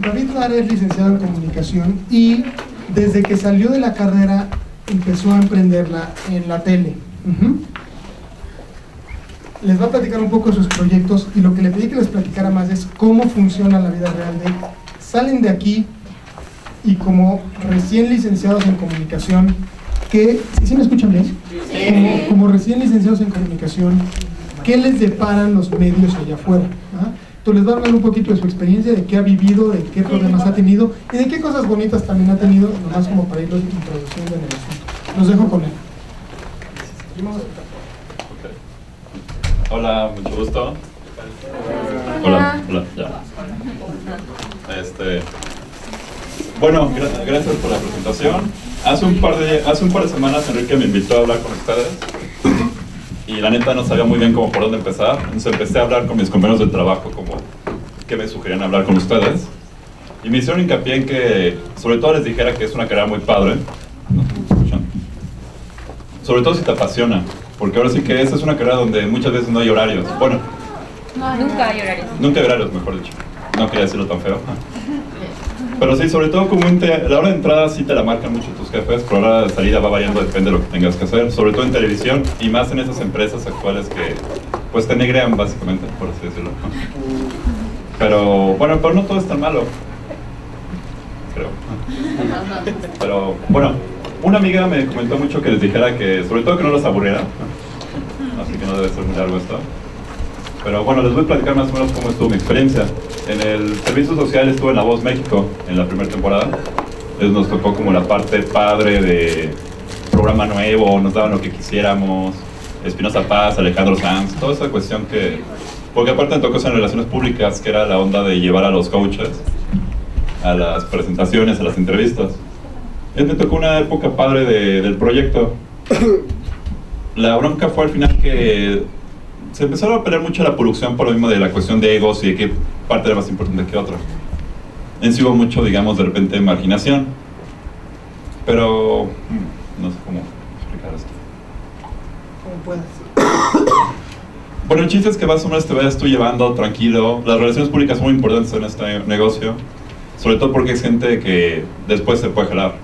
David Lara es licenciado en comunicación y desde que salió de la carrera empezó a emprenderla en la tele. Les va a platicar un poco de sus proyectos y lo que le pedí que les platicara más es cómo funciona la vida real de salen de aquí y como recién licenciados en comunicación, que, ¿sí me escuchan bien? Sí. Como recién licenciados en comunicación, ¿qué les deparan los medios allá afuera? Entonces les va a hablar un poquito de su experiencia, de qué ha vivido, de qué problemas ha tenido y de qué cosas bonitas también ha tenido, nomás como para irlos introduciendo en el asunto. Los dejo con él. Hola, mucho gusto. Hola, ya. Bueno, gracias por la presentación. Hace un par de semanas Enrique me invitó a hablar con ustedes y la neta no sabía muy bien cómo por dónde empezar. Entonces empecé a hablar con mis compañeros de trabajo como qué me sugerían hablar con ustedes y me hicieron hincapié en que sobre todo les dijera que es una carrera muy padre, ¿no? Sobre todo si te apasiona, porque ahora sí que esta es una carrera donde muchas veces no hay horarios. Bueno, nunca hay horarios. Nunca hay horarios, mejor dicho. No quería decirlo tan feo. Pero sí, sobre todo la hora de entrada sí te la marcan mucho tus jefes, pero la hora de salida va variando, depende de lo que tengas que hacer, sobre todo en televisión y más en esas empresas actuales que pues te negrean básicamente, por así decirlo. Pero bueno, pero no todo es tan malo, creo. Pero bueno, una amiga me comentó mucho que les dijera que, sobre todo que no los aburriera, así que no debe ser muy largo esto. Pero bueno, les voy a platicar más o menos cómo estuvo mi experiencia. En el servicio social estuve en La Voz México en la primera temporada. Entonces nos tocó como la parte padre de programa nuevo, nos daban lo que quisiéramos, Espinosa Paz, Alejandro Sanz, toda esa cuestión que... Porque aparte me tocó en relaciones públicas, que era la onda de llevar a los coaches a las presentaciones, a las entrevistas. Entonces me tocó una época padre del proyecto. La bronca fue al final que se empezaron a pelear mucho la producción por lo mismo de la cuestión de egos y de qué parte era más importante que otra. En sí hubo mucho, digamos, de repente marginación. Pero no sé cómo explicar esto. ¿Cómo puedes? Bueno, el chiste es que más o menos te vayas tú llevando tranquilo. Las relaciones públicas son muy importantes en este negocio, sobre todo porque es gente que después se puede jalar.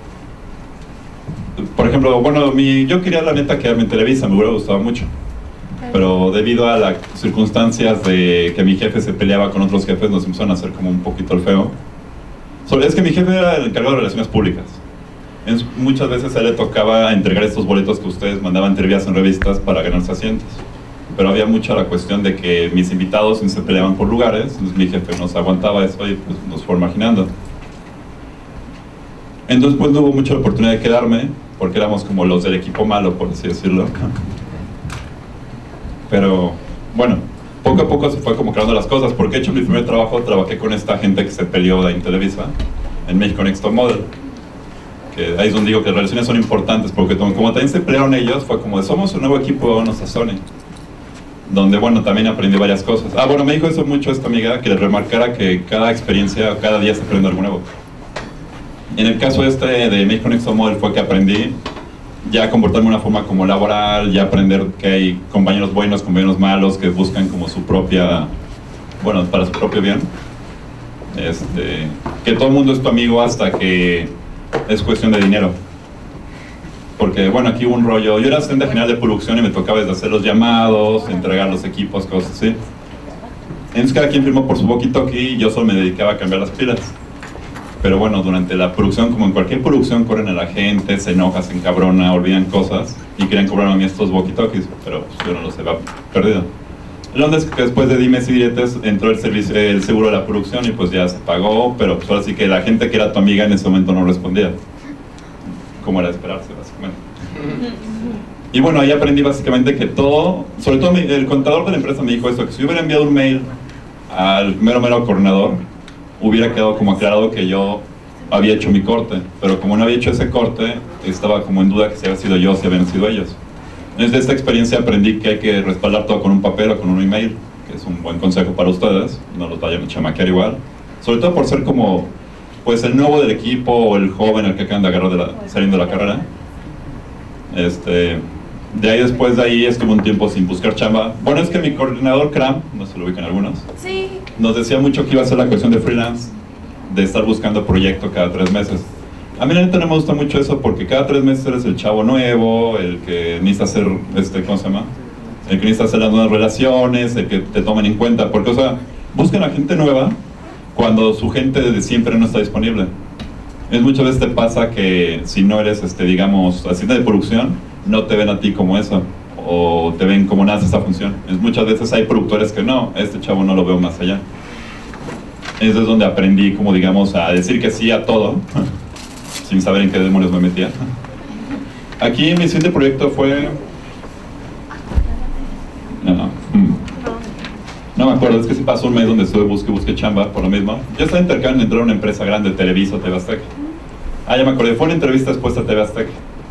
Por ejemplo, bueno, yo quería la neta quedarme en Televisa, me hubiera gustado mucho. Pero debido a las circunstancias de que mi jefe se peleaba con otros jefes, nos empezaron a hacer como un poquito el feo. Es que mi jefe era el encargado de relaciones públicas. Muchas veces a él le tocaba entregar estos boletos que ustedes mandaban entrevistas en revistas para ganarse asientos. Pero había mucha la cuestión de que mis invitados se peleaban por lugares, entonces mi jefe nos aguantaba eso y pues, nos fue marginando. Entonces pues no hubo mucha oportunidad de quedarme, porque éramos como los del equipo malo, por así decirlo. Pero bueno, poco a poco se fue como creando las cosas, porque de hecho en mi primer trabajo trabajé con esta gente que se peleó en Televisa, en México Next Top Model, que ahí es donde digo que las relaciones son importantes, porque como también se pelearon ellos, fue como de somos un nuevo equipo, vámonos a Sony, donde bueno, también aprendí varias cosas. Bueno, me dijo eso mucho esta amiga, que les remarcara que cada experiencia, cada día se aprende algo nuevo. En el caso de México Next Top Model fue que aprendí ya comportarme de una forma como laboral, ya aprender que hay compañeros buenos, compañeros malos, que buscan como su propia, bueno, para su propio bien. Que todo el mundo es tu amigo hasta que es cuestión de dinero. Porque, bueno, aquí hubo un rollo, yo era asistente general de producción y me tocaba desde hacer los llamados, entregar los equipos, cosas así. Entonces cada quien firmó por su walkie-talkie y yo solo me dedicaba a cambiar las pilas. Pero bueno, durante la producción, como en cualquier producción, corren a la gente, se enoja, se encabrona, olvidan cosas y quieren cobrarme a mí estos walkie-talkies, pero pues, yo no los he perdido. Lo que es que después de dimes y diretes entró el seguro de la producción y pues ya se pagó, pero pues ahora sí que la gente que era tu amiga en ese momento no respondía. Como era de esperarse, básicamente. Y bueno, ahí aprendí básicamente que todo, sobre todo el contador de la empresa me dijo esto, que si yo hubiera enviado un mail al mero coordinador, hubiera quedado como aclarado que yo había hecho mi corte, pero como no había hecho ese corte, estaba como en duda que si había sido yo o si habían sido ellos. Entonces de esta experiencia aprendí que hay que respaldar todo con un papel o con un email, que es un buen consejo para ustedes, no los vayan a chamaquear igual, sobre todo por ser como pues el nuevo del equipo o el joven el que acaban de agarrar saliendo de la carrera. De ahí después de ahí estuve un tiempo sin buscar chamba. Bueno, es que mi coordinador CRAM, no se lo ubican algunos, sí, nos decía mucho que iba a ser la cuestión de freelance de estar buscando proyecto cada 3 meses. A mí la neta no me gusta mucho eso porque cada 3 meses eres el chavo nuevo, el que necesita hacer, ¿cómo se llama? El que necesita hacer las nuevas relaciones, el que te tomen en cuenta, porque, o sea, buscan a gente nueva cuando su gente de siempre no está disponible. Muchas veces te pasa que si no eres, digamos, asistente de producción, no te ven a ti como eso, o te ven como nace esta función. Muchas veces hay productores que no, este chavo no lo veo más allá. Eso es donde aprendí, como digamos, a decir que sí a todo, sin saber en qué demonios me metía. Aquí mi siguiente proyecto fue... No me acuerdo, es que se pasó un mes donde estuve busque chamba por lo mismo. Yo estaba intercambiando entrar a una empresa grande, Televisa o TV Azteca. Ah, ya me acordé, fue una entrevista después a TV Azteca,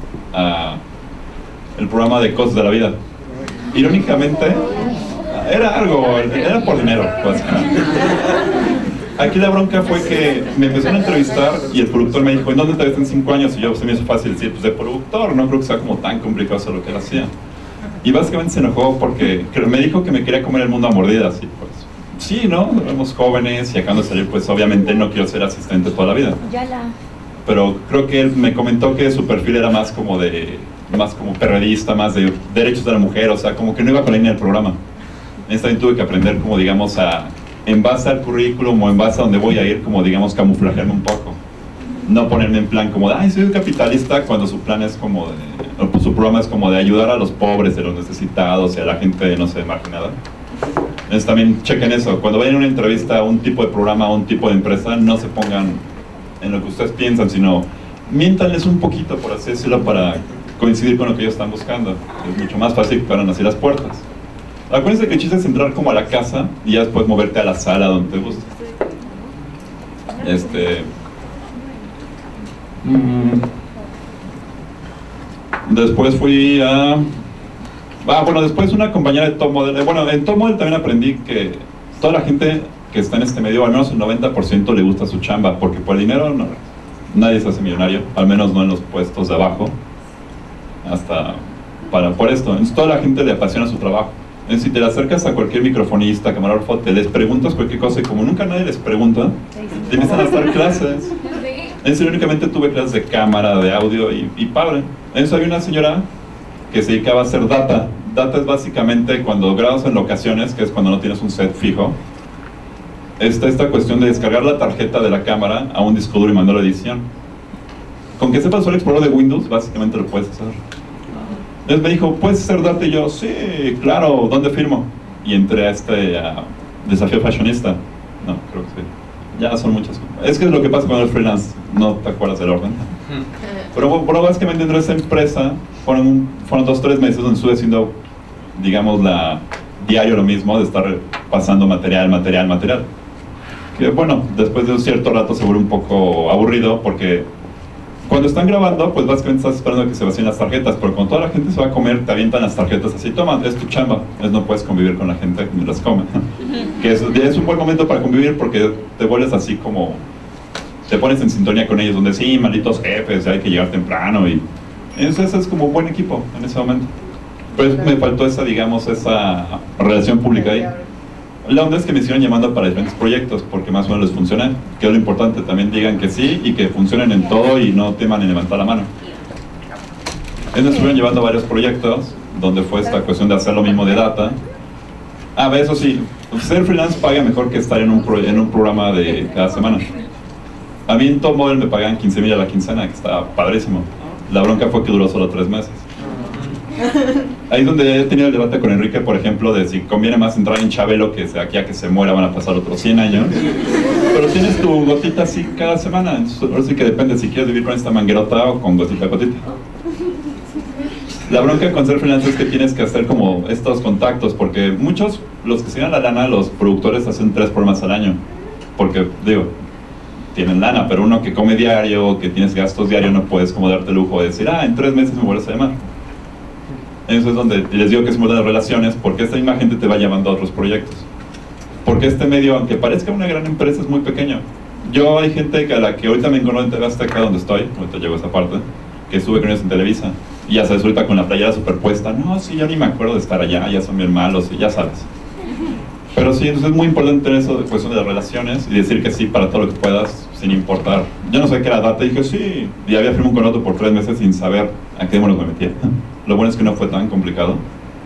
el programa de Cosas de la Vida. Irónicamente, era por dinero, básicamente. Aquí la bronca fue que me empezaron a entrevistar y el productor me dijo, ¿en dónde te ves en 5 años? Y yo, se me hizo fácil decir, pues de productor, no creo que sea como tan complicado hacer lo que él hacía. Y básicamente se enojó porque me dijo que me quería comer el mundo a mordidas. Y pues, sí, ¿no? Éramos jóvenes y acabando de salir, pues obviamente no quiero ser asistente toda la vida. Pero creo que él me comentó que su perfil era más como periodista, más de derechos de la mujer, o sea, como que no iba con la línea del programa. También tuve que aprender como, digamos, en base al currículum o en base a donde voy a ir, como, digamos, camuflajearme un poco. No ponerme en plan como de, ay, soy un capitalista, cuando su plan es como de, pues, su programa es como de ayudar a los pobres, de los necesitados y a la gente, no sé, marginada. Entonces también chequen eso, cuando vayan a una entrevista a un tipo de programa, a un tipo de empresa, no se pongan en lo que ustedes piensan, sino miéntanles un poquito, por así decirlo, para coincidir con lo que ellos están buscando. Es mucho más fácil que abran así las puertas. Acuérdense que el chiste es entrar como a la casa y ya después moverte a la sala donde te guste. Después fui a... después una compañera de Top Model. Bueno, en Top Model también aprendí que toda la gente que está en este medio, al menos el 90% le gusta su chamba, porque por el dinero nadie se hace millonario, al menos no en los puestos de abajo, por esto. Entonces toda la gente le apasiona su trabajo. Si te le acercas a cualquier microfonista, camarógrafo, te les preguntas cualquier cosa y como nunca nadie les pregunta, te empiezan a dar clases. Únicamente tuve clases de cámara, de audio y padre. Entonces hay una señora que se dedicaba a hacer data. Data es básicamente cuando grabas en locaciones, que es cuando no tienes un set fijo. Esta cuestión de descargar la tarjeta de la cámara a un disco duro y mandarlo a edición. Con que sepas el explorador de Windows, básicamente lo puedes hacer. Entonces me dijo, ¿puedes hacer data? Y yo, sí, claro, ¿dónde firmo? Y entré a desafío fashionista. No, creo que sí. Ya son muchas cosas. Es que es lo que pasa cuando eres freelance, no te acuerdas del orden. Pero básicamente entré a esa empresa, fueron 2 o 3 meses donde estuve haciendo, digamos, diario lo mismo, de estar pasando material. Que bueno, después de un cierto rato se vuelve un poco aburrido porque cuando están grabando, pues básicamente estás esperando a que se vacíen las tarjetas, pero cuando toda la gente se va a comer, te avientan las tarjetas así, toma, es tu chamba, no puedes convivir con la gente que las come. Que es un buen momento para convivir porque te vuelves así como, te pones en sintonía con ellos, donde sí, malditos jefes, hay que llegar temprano y entonces es como un buen equipo en ese momento. Pues me faltó esa relación pública ahí. La onda es que me hicieron llamando para diferentes proyectos porque más o menos les funciona, que es lo importante, también digan que sí y que funcionen en todo y no teman en levantar la mano. Ellos estuvieron llevando varios proyectos donde fue esta cuestión de hacer lo mismo de data. Eso sí, ser freelance paga mejor que estar en un programa de cada semana. A mí en Top Model me pagaban 15,000 a la quincena, que estaba padrísimo. La bronca fue que duró solo 3 meses. Ahí es donde he tenido el debate con Enrique, por ejemplo, de si conviene más entrar en Chabelo, que de aquí a que se muera van a pasar otros 100 años. Pero tienes tu gotita así cada semana, entonces ahora sí que depende si quieres vivir con esta manguerota o con gotita a gotita. La bronca con ser freelance es que tienes que hacer como estos contactos, porque muchos, los que se ganan la lana, los productores hacen 3 programas al año. Porque, digo, tienen lana, pero uno que come diario, que tienes gastos diarios, no puedes como darte el lujo de decir, en 3 meses me vuelves a llamar. Eso es donde les digo que es muy de las relaciones, porque esta misma gente te va llamando a otros proyectos. Porque este medio, aunque parezca una gran empresa, es muy pequeño. Hay gente a la que ahorita me encontró en TV Azteca, donde estoy, ahorita llego a esa parte, que estuve con ellos en Televisa, y ya sabes, ahorita con la playera superpuesta, no, sí, ya ni me acuerdo de estar allá, ya son bien malos, y ya sabes. Pero sí, entonces es muy importante tener eso de cuestión de las relaciones, y decir que sí para todo lo que puedas, sin importar. Yo no sabía qué era data y dije sí, y había firmado un contrato por 3 meses sin saber a qué demonios me metía. Lo bueno es que no fue tan complicado.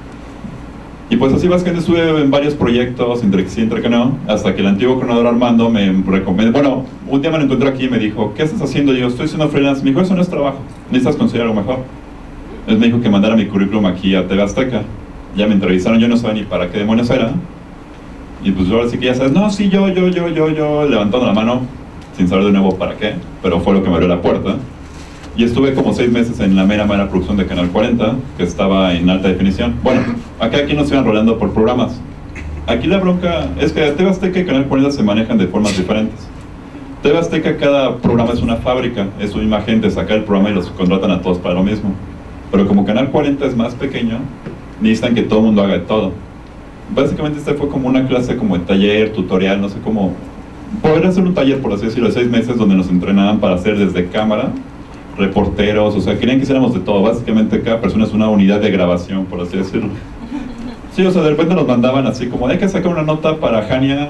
Y pues así básicamente estuve en varios proyectos, entre que sí, entre que no, hasta que el antiguo coordinador Armando me recomendó, bueno, un día me lo encontré aquí y me dijo, ¿qué estás haciendo? Y yo, estoy haciendo freelance. Me dijo, eso no es trabajo, necesitas conseguir algo mejor. Entonces me dijo que mandara mi currículum aquí a TV Azteca. Ya me entrevistaron, yo no sabía ni para qué demonios era. Y pues ahora sí que ya sabes, no, sí, yo, levantando la mano, sin saber de nuevo para qué, pero fue lo que me abrió la puerta. Y estuve como 6 meses en la mera producción de Canal 40, que estaba en alta definición. Bueno, acá aquí nos iban rolando por programas. Aquí la bronca es que TV Azteca y Canal 40 se manejan de formas diferentes. TV Azteca, cada programa es una fábrica, es su misma gente, saca el programa y los contratan a todos para lo mismo. Pero como Canal 40 es más pequeño, necesitan que todo el mundo haga de todo. Básicamente este fue como una clase como de taller, tutorial, no sé cómo... Poder hacer un taller, por así decirlo, de 6 meses donde nos entrenaban para hacer desde cámara, reporteros, o sea, querían que hiciéramos de todo. Básicamente cada persona es una unidad de grabación, por así decirlo. Sí, o sea, de repente nos mandaban así como, hay que sacar una nota para Jania,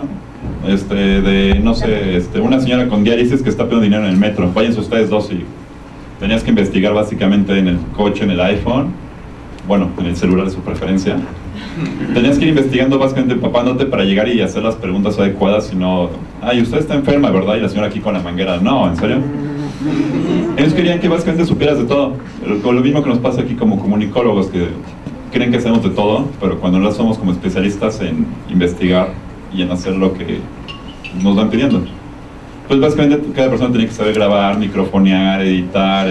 de, no sé, una señora con diálisis que está pidiendo dinero en el metro, váyanse ustedes dos, y tenías que investigar básicamente en el coche, en el iPhone, bueno, en el celular de su preferencia. Tenías que ir investigando, básicamente empapándote para llegar y hacer las preguntas adecuadas, y no, ay, usted está enferma, ¿verdad? Y la señora aquí con la manguera, no, ¿en serio? Ellos querían que básicamente supieras de todo. Lo mismo que nos pasa aquí como comunicólogos, que creen que hacemos de todo, pero cuando no somos como especialistas en investigar y en hacer lo que nos van pidiendo. Pues básicamente cada persona tenía que saber grabar, microfonear, editar,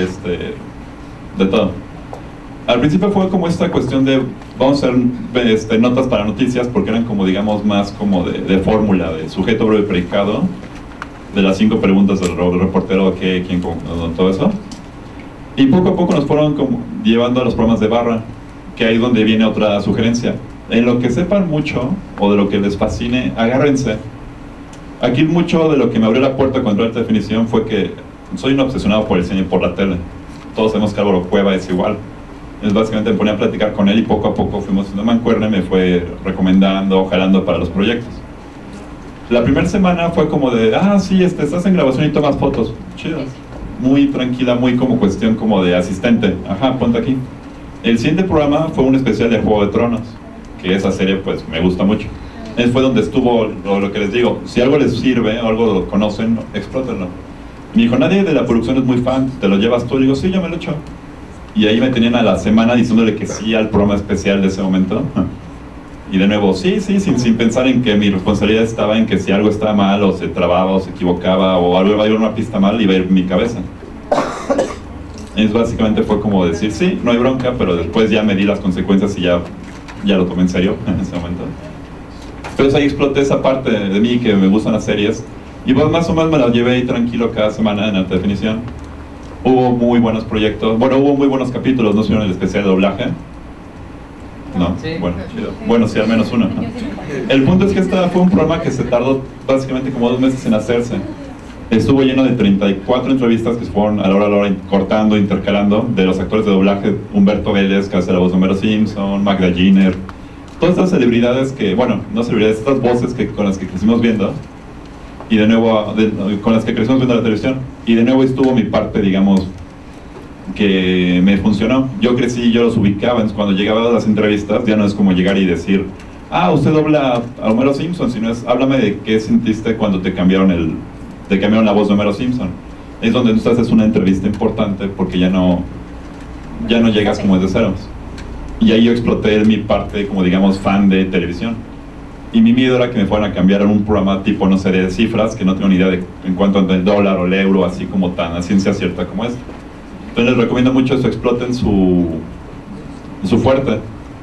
de todo. Al principio fue como esta cuestión de vamos a hacer notas para noticias, porque eran como, digamos, más como de fórmula, de sujeto, breve, predicado, de las 5 preguntas del reportero, qué, quién, cómo, todo eso. Y poco a poco nos fueron como llevando a los programas de barra, que ahí es donde viene otra sugerencia. En lo que sepan mucho, o de lo que les fascine, agárrense. Aquí mucho de lo que me abrió la puerta con alta definición fue que soy un obsesionado por el cine y por la tele. Todos sabemos que Álvaro Cueva es igual. Entonces básicamente me ponía a platicar con él y poco a poco fuimos haciendo mancuerna y me fue recomendando, jalando para los proyectos. La primera semana fue como de, sí, estás en grabación y tomas fotos. Chido. Muy tranquila, muy como cuestión como de asistente. Ajá, ponte aquí. El siguiente programa fue un especial de Juego de Tronos, que esa serie pues me gusta mucho. Fue donde estuvo lo que les digo, si algo les sirve o algo lo conocen, explótenlo. Me dijo, nadie de la producción es muy fan, ¿te lo llevas tú? Y digo, sí, yo me lo echo. Y ahí me tenían a la semana diciéndole que sí al programa especial de ese momento. Y de nuevo, sí, sin pensar en que mi responsabilidad estaba en que si algo estaba mal, o se trababa, o se equivocaba, o algo iba a ir una pista mal, iba a ir en mi cabeza. Entonces básicamente fue como decir, sí, no hay bronca, pero después ya me di las consecuencias y ya lo tomé en serio en ese momento. Entonces ahí exploté esa parte de mí que me gustan las series, y pues más o menos me las llevé ahí tranquilo cada semana en alta definición. Hubo muy buenos proyectos, bueno, hubo muy buenos capítulos, ¿no vieron el especial de doblaje? No, sí. Bueno, chido. Bueno, sí, al menos uno, ¿no? El punto es que fue un programa que se tardó básicamente como 2 meses en hacerse. Estuvo lleno de 34 entrevistas que se fueron a la hora cortando, intercalando, de los actores de doblaje, Humberto Vélez, que hace la voz de Homero Simpson, Magda Giner, todas estas celebridades que, bueno, no celebridades, estas voces con las que crecimos viendo, y de nuevo, con las que crecimos viendo la televisión, y de nuevo estuvo mi parte, digamos, que me funcionó. Yo crecí, yo los ubicaba, entonces cuando llegaba a las entrevistas ya no es como llegar y decir, usted dobla a Homero Simpson, sino es, háblame de qué sentiste cuando te cambiaron la voz de Homero Simpson. Es donde tú haces una entrevista importante porque ya no llegas como desde ceros. Y ahí yo exploté mi parte como, digamos, fan de televisión. Y mi miedo era que me fueran a cambiar a un programa tipo, no sé, de cifras, que no tengo ni idea de en cuanto al dólar o el euro, así como tan a ciencia cierta como este. Entonces les recomiendo mucho eso, exploten su fuerte.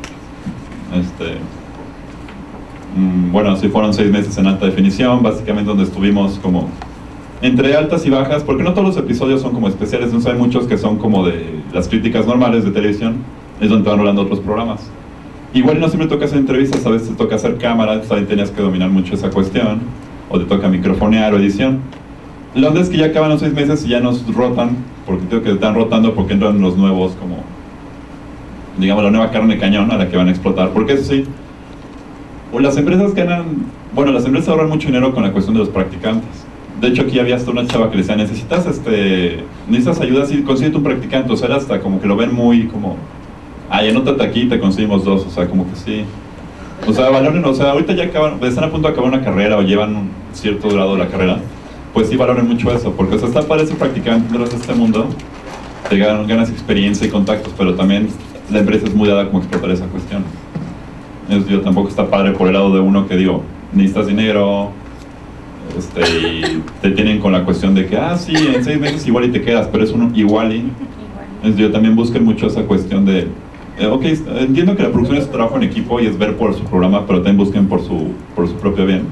Bueno, así fueron 6 meses en alta definición, básicamente donde estuvimos como entre altas y bajas, porque no todos los episodios son como especiales, no hay muchos que son como de las críticas normales de televisión, es donde te van rolando otros programas. Igual no siempre toca hacer entrevistas, a veces te toca hacer cámaras, ahí tenías que dominar mucho esa cuestión, o te toca microfonear o edición. La onda es que ya acaban los 6 meses y ya nos rotan, porque tengo que están rotando porque entran los nuevos, como, digamos, la nueva carne de cañón a la que van a explotar, porque eso sí, las empresas ganan, bueno, las empresas ahorran mucho dinero con la cuestión de los practicantes. De hecho, aquí había hasta una chava que le decía, necesitas ayuda, sí, consíguete un practicante. O sea, era hasta como que lo ven muy como, ay, anótate aquí y te conseguimos dos. O sea, como que sí. O sea, valoren, o sea, ahorita ya están a punto de acabar una carrera o llevan un cierto grado de la carrera, pues sí valoren mucho eso, porque o sea, está para ese practicante de este mundo, te ganas experiencia y contactos, pero también la empresa es muy dada como explotar esa cuestión. Yo tampoco está padre por el lado de uno que digo, necesitas dinero, y te tienen con la cuestión de que, sí, en 6 meses igual y te quedas, pero es uno igual y... yo también busquen mucho esa cuestión de, ok, entiendo que la producción es trabajo en equipo y es ver por su programa, pero también busquen por su propio bien.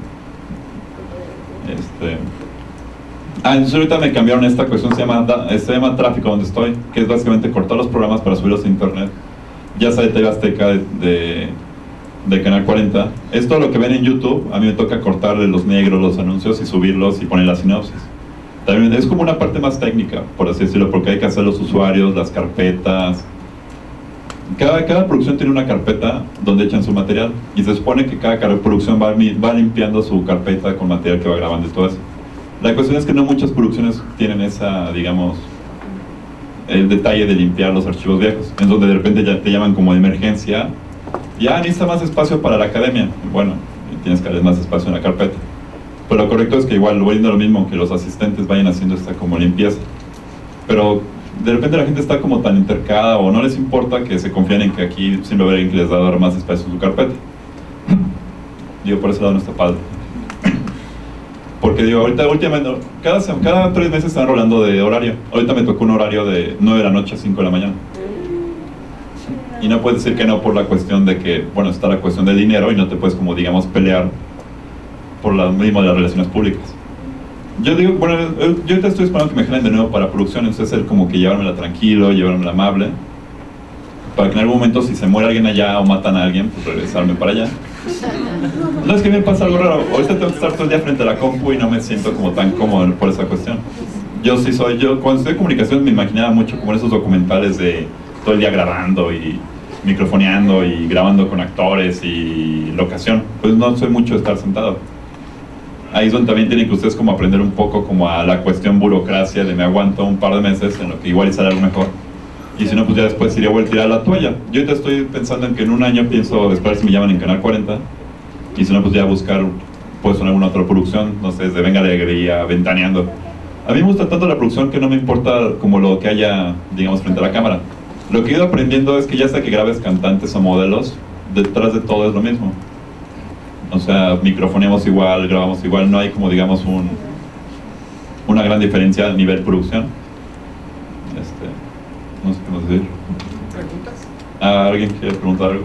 Entonces ahorita me cambiaron esta cuestión, se llama tráfico donde estoy, que es básicamente cortar los programas para subirlos a internet. Ya sea de TV Azteca, de Canal 40. Es todo lo que ven en YouTube. A mí me toca cortarle los negros, los anuncios y subirlos y poner la sinopsis. También es como una parte más técnica, por así decirlo, porque hay que hacer los usuarios, las carpetas. Cada producción tiene una carpeta donde echan su material y se supone que cada producción va limpiando su carpeta con material que va grabando y todo eso. La cuestión es que no muchas producciones tienen esa, digamos, el detalle de limpiar los archivos viejos, en donde de repente ya te llaman como de emergencia, necesita más espacio para la academia. Bueno, tienes que darle más espacio en la carpeta. Pero lo correcto es que igual voy viendo lo mismo, que los asistentes vayan haciendo esta como limpieza. Pero de repente la gente está como tan intercada o no les importa que se confían en que aquí siempre va a haber alguien que les va a dar más espacio en su carpeta. Digo, por ese lado no está padre. Porque digo, ahorita últimamente, cada 3 meses están rolando de horario. Ahorita me tocó un horario de 9 de la noche a 5 de la mañana. Y no puedes decir que no por la cuestión de que, bueno, está la cuestión del dinero y no te puedes como, digamos, pelear por lo mismo de las relaciones públicas. Yo digo, bueno, yo ahorita estoy esperando que me jalen de nuevo para producción, entonces es como que llevármela tranquilo, llevármela amable, para que en algún momento si se muere alguien allá o matan a alguien, pues regresarme para allá. No, es que me pasa algo raro, ahorita tengo que estar todo el día frente a la compu y no me siento como tan cómodo por esa cuestión. Cuando estoy en comunicación me imaginaba mucho como en esos documentales de todo el día grabando y microfoneando y grabando con actores y locación, pues no soy mucho de estar sentado. Ahí es donde también tienen que ustedes como aprender un poco como a la cuestión burocracia de me aguanto un par de meses en lo que igual sale algo mejor. Y si no, pues ya después iría a tirar la toalla. Yo ahorita estoy pensando en que en un año pienso esperar si me llaman en Canal 40. Y si no, pues ya buscar pues alguna otra producción, no sé, desde Venga la Alegría, Ventaneando. A mí me gusta tanto la producción que no me importa como lo que haya, digamos, frente a la cámara. Lo que he ido aprendiendo es que ya sea que grabes cantantes o modelos, detrás de todo es lo mismo. O sea, microfoneamos igual, grabamos igual, no hay como, digamos, una gran diferencia a nivel producción. No sé qué más decir. ¿Preguntas? ¿Alguien quiere preguntar algo?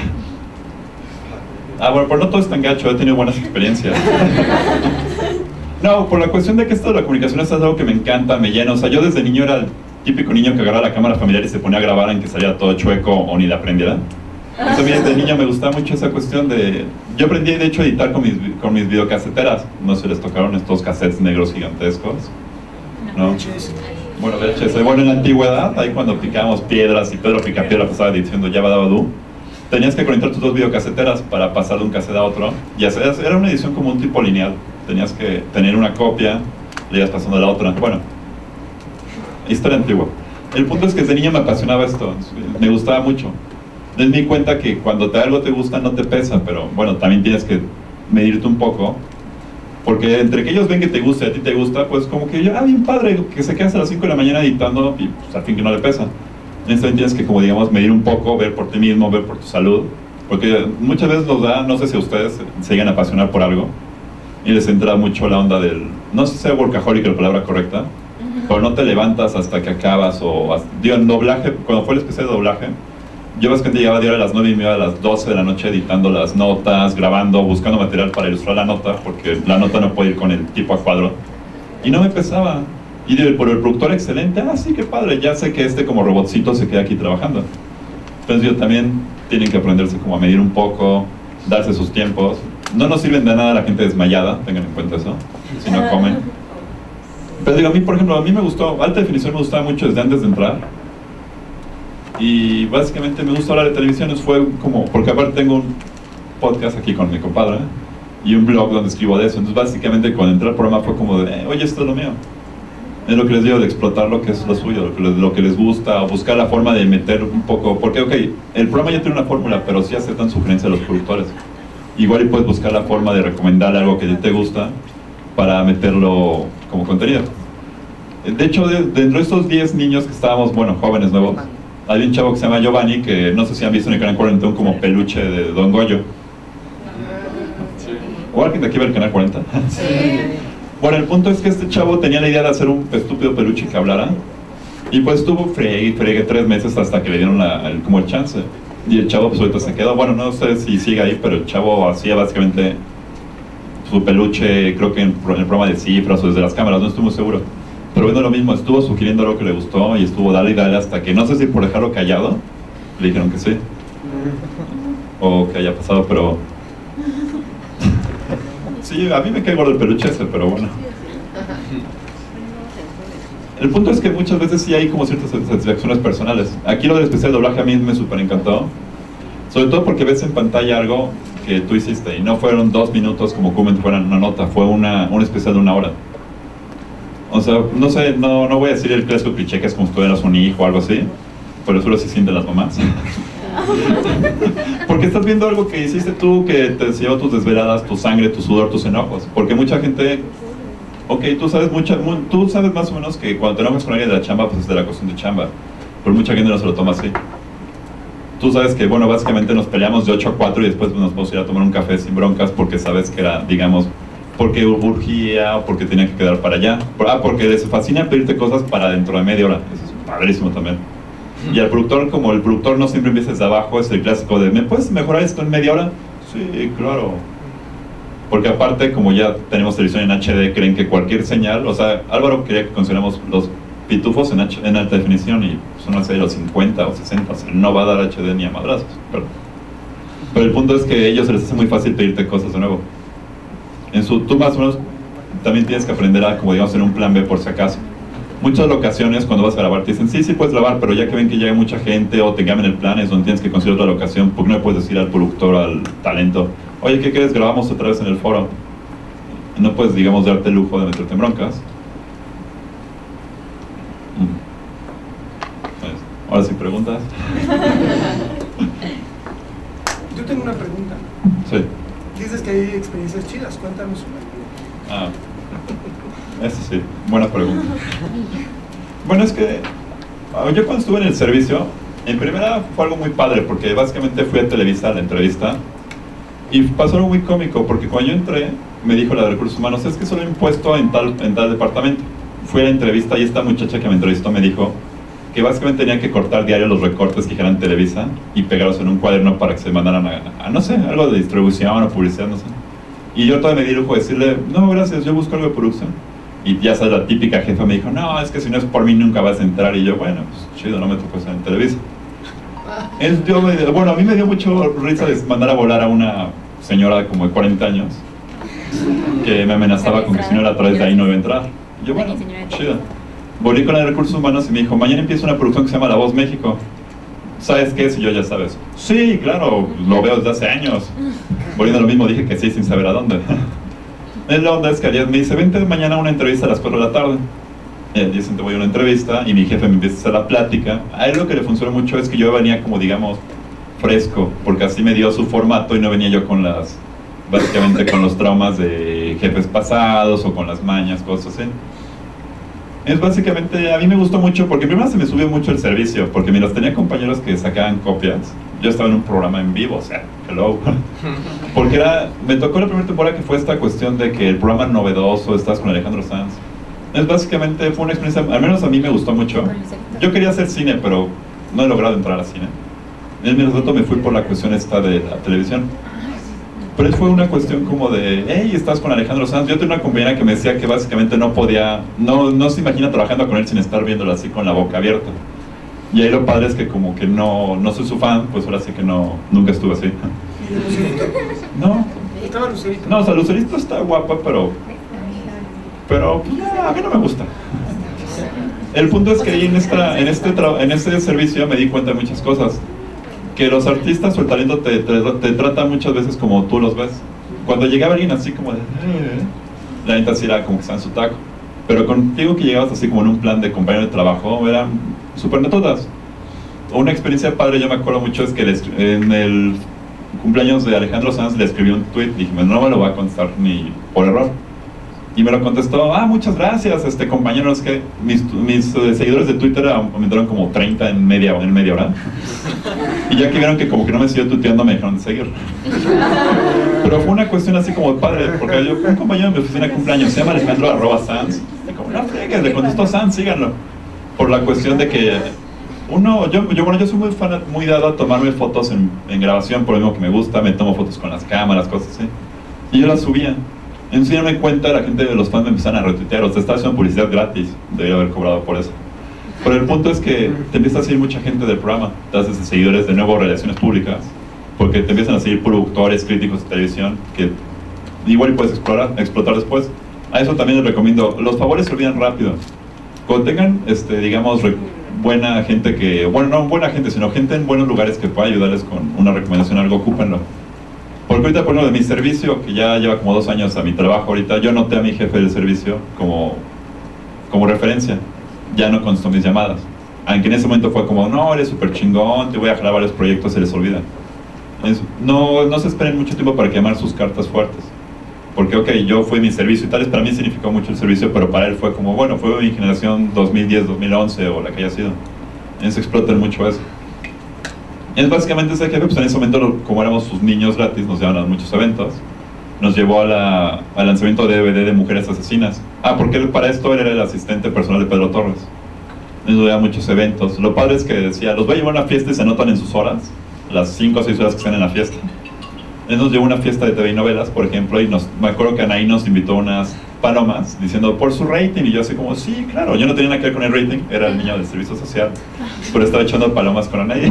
Bueno, pero no todo es tan gacho, he tenido buenas experiencias. No, por la cuestión de que esto de la comunicación es algo que me encanta, me llena. O sea, yo desde niño era el típico niño que agarraba la cámara familiar y se ponía a grabar en que saliera todo chueco o ni la aprendiera. Entonces a mí desde niño me gustaba mucho esa cuestión de... Yo aprendí de hecho a editar con mis videocaseteras. No sé si les tocaron estos cassettes negros gigantescos, ¿no? Bueno, de hecho, bueno, en la antigüedad, ahí cuando picábamos piedras y Pedro Picapiedra pasaba diciendo ya va dado, tenías que conectar tus 2 videocaseteras para pasar de un cassette a otro. Y era una edición como un tipo lineal. Tenías que tener una copia, le ibas pasando a la otra. Bueno, historia antigua. El punto es que desde niño me apasionaba esto, me gustaba mucho. Me di cuenta que cuando algo te gusta no te pesa, pero bueno, también tienes que medirte un poco. Porque entre que ellos ven que te gusta y a ti te gusta, pues como que bien padre, que se queda hasta las 5 de la mañana editando y pues al fin que no le pesa. Entonces tienes que como digamos medir un poco, ver por ti mismo, ver por tu salud. Porque muchas veces nos da, no sé si ustedes se llegan a apasionar por algo y les entra mucho la onda del, no sé si sea workaholic la palabra correcta, pero no te levantas hasta que acabas digo, en doblaje, cuando fue el especial de doblaje, yo básicamente llegaba a las 9:30 a las 12 de la noche editando las notas, grabando, buscando material para ilustrar la nota, porque la nota no puede ir con el tipo a cuadro. Y no me pesaba. Y por el productor excelente, sí, qué padre, ya sé que como robotcito se queda aquí trabajando. Entonces yo también tienen que aprenderse como a medir un poco, darse sus tiempos. No nos sirven de nada la gente desmayada, tengan en cuenta eso, si no comen. Pero digo, a mí, por ejemplo, a mí me gustó, alta definición me gustaba mucho desde antes de entrar. Y básicamente me gusta hablar de televisión, fue como, porque aparte tengo un podcast aquí con mi compadre, y un blog donde escribo de eso. Entonces básicamente cuando entré al programa fue como de, oye, esto es lo mío. Es lo que les digo, de explotar lo que es lo suyo, lo que les gusta, o buscar la forma de meter un poco, porque ok, el programa ya tiene una fórmula, pero sí aceptan sugerencias de los productores. Igual y puedes buscar la forma de recomendarle algo que te gusta para meterlo como contenido. De hecho, dentro de estos 10 niños que estábamos, bueno, jóvenes nuevos, hay un chavo que se llama Giovanni, que no sé si han visto en el canal 41 como peluche de Don Goyo. ¿O alguien de aquí ve el canal 40? Sí. Bueno, el punto es que este chavo tenía la idea de hacer un estúpido peluche que hablara, y pues estuvo fregué 3 meses hasta que le dieron como el chance. Y el chavo pues ahorita se quedó, bueno, no sé si sigue ahí, pero el chavo hacía básicamente su peluche, creo que en el programa de cifras o desde las cámaras, no estoy muy seguro. Pero viendo lo mismo, estuvo sugiriendo algo que le gustó y estuvo dale y dale hasta que, no sé si por dejarlo callado, le dijeron que sí. O que haya pasado, pero... Sí, a mí me cae gordo el peluche ese, pero bueno. El punto es que muchas veces sí hay como ciertas satisfacciones personales. Aquí lo del especial de doblaje a mí me súper encantó. Sobre todo porque ves en pantalla algo que tú hiciste y no fueron 2 minutos como comúnmente fueran una nota, fue un especial de 1 hora. O sea, no sé, no voy a decir el clásico cliché que es como si tuvieras un hijo o algo así, pero eso lo sí sienten las mamás. Porque estás viendo algo que hiciste tú, que te llevó tus desveladas, tu sangre, tu sudor, tus enojos. Porque mucha gente, ok, tú sabes más o menos que cuando te enojas con alguien de la chamba, pues es de la cuestión de chamba. Pero mucha gente no se lo toma así. Tú sabes que, bueno, básicamente nos peleamos de 8 a 4 y después nos podemos ir a tomar un café sin broncas porque sabes que era, digamos, porque urgía o porque tenía que quedar para allá. Porque les fascina pedirte cosas para dentro de media hora. Eso es padrísimo también. Y al productor, como el productor no siempre empieza desde abajo, es el clásico de ¿me puedes mejorar esto en media hora? Sí, claro. Porque aparte, como ya tenemos televisión en HD, creen que cualquier señal, o sea, Álvaro quería que consideramos los pitufos en alta definición y son una serie de los 50 o 60, o sea, no va a dar HD ni a madrazos. Pero el punto es que a ellos se les hace muy fácil pedirte cosas de nuevo. Tú más o menos también tienes que aprender a, como digamos, en un plan B por si acaso. Muchas locaciones cuando vas a grabar te dicen, sí puedes grabar, pero ya que ven que llega mucha gente o te cambian el plan es donde tienes que conseguir otra locación, porque no le puedes decir al productor o al talento, oye, ¿qué quieres? Grabamos otra vez en el foro. No puedes, digamos, darte el lujo de meterte en broncas. Pues, ahora sí, preguntas. Yo tengo una pregunta. Sí. Dices que hay experiencias chidas, cuéntanos una. Eso sí, buena pregunta. Bueno, es que yo cuando estuve en el servicio, en primera fue algo muy padre, porque básicamente fui a Televisa a la entrevista, y pasó algo muy cómico, porque cuando yo entré, me dijo la de Recursos Humanos, es que solo hay un puesto en tal departamento. Fui a la entrevista y esta muchacha que me entrevistó me dijo que básicamente tenían que cortar diario los recortes que dijeran Televisa y pegarlos en un cuaderno para que se mandaran a no sé, algo de distribución o publicidad, no sé. Y yo todavía me di el lujo de decirle, no, gracias, yo busco algo de producción. Y ya sabes, la típica jefa me dijo, no, es que si no es por mí nunca vas a entrar. Y yo, bueno, pues chido, no me tocó estar en Televisa. Bueno, a mí me dio mucho risa de mandar a volar a una señora como de 40 años que me amenazaba con que si no la traes de ahí no iba a entrar. Y yo, bueno, chido. Volví con la de Recursos Humanos y me dijo, mañana empieza una producción que se llama La Voz México. ¿Sabes qué? Si yo ya sabes. Sí, claro, lo veo desde hace años. Volviendo a lo mismo, dije que sí sin saber a dónde. En la onda es que ayer me dice, vente mañana a una entrevista a las 4 de la tarde. Dicen, te voy a una entrevista y mi jefe me empieza a hacer la plática. A él lo que le funcionó mucho es que yo venía como, digamos, fresco, porque así me dio su formato y no venía yo con básicamente con los traumas de jefes pasados o con las mañas, cosas así. Es básicamente, a mí me gustó mucho porque primero se me subió mucho el servicio, porque mientras tenía compañeros que sacaban copias, yo estaba en un programa en vivo, o sea, hello. Porque me tocó la primera temporada que fue esta cuestión de que el programa novedoso, estás con Alejandro Sanz. Es básicamente, fue una experiencia, al menos a mí me gustó mucho. Yo quería hacer cine, pero no he logrado entrar a cine. En mi rato me fui por la cuestión esta de la televisión. Pero fue una cuestión como de, hey, estás con Alejandro Sanz. Yo tenía una compañera que me decía que básicamente no podía, no se imagina trabajando con él sin estar viéndolo así con la boca abierta. Y ahí lo padre es que como que no soy su fan, pues ahora sí que nunca estuve así. ¿Y de Lucerito? No. ¿Estaba Lucerito? No, o sea, Lucerito está guapa, pero pues, a mí no me gusta. El punto es que ahí en este servicio me di cuenta de muchas cosas. Que los artistas o el talento te tratan muchas veces como tú los ves. cuando llegaba alguien así como de... la neta sí era como que estaba en su taco. Pero contigo que llegabas así como en un plan de compañero de trabajo, eran súper netotas. Una experiencia padre, yo me acuerdo mucho, es que en el cumpleaños de Alejandro Sanz le escribí un tweet y dije, no me lo voy a contestar ni por error. Y me lo contestó, muchas gracias, compañeros, que mis seguidores de Twitter aumentaron como 30 en media hora. Y ya que vieron que como que no me siguió tuiteando, me dejaron de seguir. Pero fue una cuestión así como padre, porque un compañero de mi oficina de cumpleaños, se llama Alejandro @Sanz, y como, no fregues, le contestó Sanz, síganlo. Por la cuestión de que yo soy muy dado a tomarme fotos en grabación, por lo mismo que me gusta, me tomo fotos con las cámaras, cosas así. Y yo las subía. Entonces, sin darme cuenta, la gente de los fans me empezaron a retuitear, o sea, estaba haciendo publicidad gratis, debería haber cobrado por eso. Pero el punto es que te empieza a seguir mucha gente del programa, te haces seguidores de nuevo, relaciones públicas, porque te empiezan a seguir productores, críticos de televisión, que igual puedes explotar después. A eso también les recomiendo, los favores se olvidan rápido. Cuando tengan, digamos, buena gente que, bueno, no buena gente, sino gente en buenos lugares que pueda ayudarles con una recomendación, algo, ocúpenlo. Porque ahorita, por ejemplo, de mi servicio, que ya lleva como 2 años a mi trabajo ahorita, yo noté a mi jefe del servicio como referencia, ya no constó mis llamadas. Aunque en ese momento fue como, no, eres súper chingón, te voy a jalar varios proyectos, se les olvida. No se esperen mucho tiempo para quemar sus cartas fuertes. Porque, ok, yo fui mi servicio y tal vez para mí significó mucho el servicio, pero para él fue como, bueno, fue mi generación 2010, 2011 o la que haya sido. Entonces explotan mucho eso. Es básicamente ese jefe, pues en ese momento, como éramos sus niños gratis, nos llevaban a muchos eventos. Nos llevó al lanzamiento de DVD de Mujeres Asesinas. Porque para esto él era el asistente personal de Pedro Torres. Nos llevaba a muchos eventos. Lo padre es que decía, los voy a llevar a una fiesta y se anotan en sus horas, las 5 o 6 horas que están en la fiesta. Él nos llevó a una fiesta de TV y novelas, por ejemplo, y me acuerdo que Anaí nos invitó unas palomas, diciendo, por su rating, y yo así como, sí, claro, yo no tenía nada que ver con el rating, era el niño del servicio social, pero estaba echando palomas con Anaí.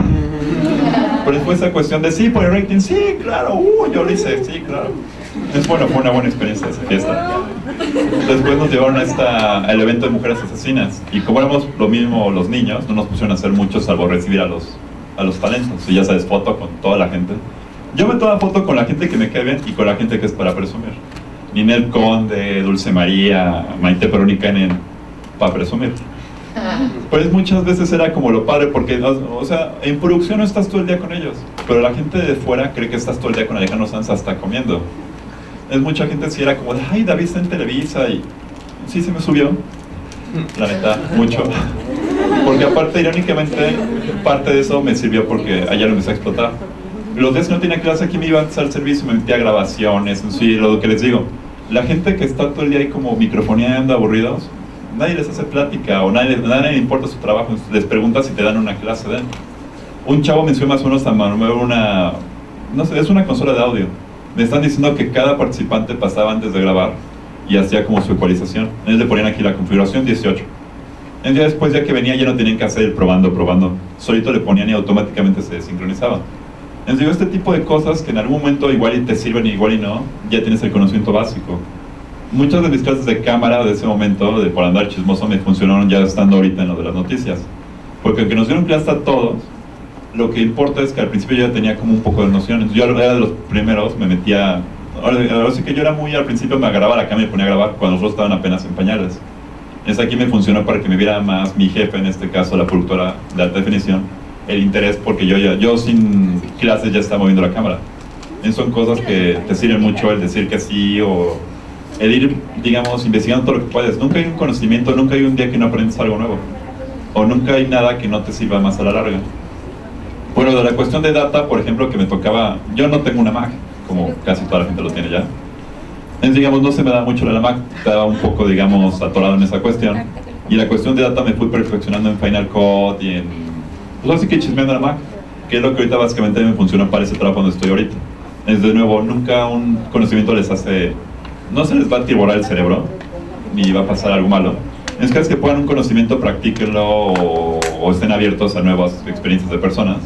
Pero después esa cuestión de, sí, por el rating, sí, claro, yo lo hice, sí, claro. Es bueno, fue una buena experiencia esa fiesta. Después nos llevaron al evento de Mujeres Asesinas, y como éramos lo mismo los niños, no nos pusieron a hacer mucho salvo recibir a los talentos, y ya sabes, foto con toda la gente. Yo me tomo foto con la gente que me cae bien y con la gente que es para presumir. Ninel Conde, Dulce María, Maite Peroni-Kenen, para presumir. Pues muchas veces era como lo padre, porque, o sea, en producción no estás todo el día con ellos, pero la gente de fuera cree que estás todo el día con Alejandro Sanz hasta comiendo. Mucha gente sí era como de, ay, David está en Televisa, y sí se me subió, la neta, mucho. Porque aparte, irónicamente, parte de eso me sirvió porque allá lo empecé a explotar. Los días que no tenía clase aquí me iba al servicio, me metía a grabaciones, en sí, lo que les digo. La gente que está todo el día ahí como microfoneando, aburridos, nadie les hace plática o nadie le importa su trabajo, les pregunta si te dan una clase de él. Un chavo me enseñó más o menos a mover no sé, es una consola de audio. Me están diciendo que cada participante pasaba antes de grabar y hacía como su ecualización. Ellos le ponían aquí la configuración 18. El día después, ya que venía, ya no tenían que hacer el probando. Solito le ponían y automáticamente se desincronizaba. Les digo, este tipo de cosas que en algún momento igual y te sirven y igual y no, ya tienes el conocimiento básico. Muchas de mis clases de cámara de ese momento, de por andar chismoso, me funcionaron ya estando ahorita en lo de las noticias. Porque aunque nos dieron clase a todos, lo que importa es que al principio yo ya tenía como un poco de nociones. Yo era de los primeros, me metía... Ahora sí que yo era al principio me agarraba la cámara y me ponía a grabar cuando los otros estaban apenas en pañales. Aquí me funcionó para que me viera más mi jefe, en este caso la productora de alta definición, el interés, porque yo sin clases ya estaba moviendo la cámara. Son cosas que te sirven mucho, el decir que sí, o el ir, digamos, investigando todo lo que puedes. Nunca hay un conocimiento, nunca hay un día que no aprendes algo nuevo, o nunca hay nada que no te sirva más a la larga. Bueno, de la cuestión de data, por ejemplo, que me tocaba, yo no tengo una Mac, como casi toda la gente lo tiene ya. Digamos, no se me da mucho la Mac, estaba un poco, digamos, atorado en esa cuestión. Y la cuestión de data me fui perfeccionando en Final Cut y pues así que chismeando la Mac, que es lo que ahorita básicamente me funciona para ese trabajo donde estoy ahorita. De nuevo, nunca un conocimiento les hace, no se les va a atiborrar el cerebro, ni va a pasar algo malo. Es que puedan un conocimiento, practíquenlo o estén abiertos a nuevas experiencias de personas.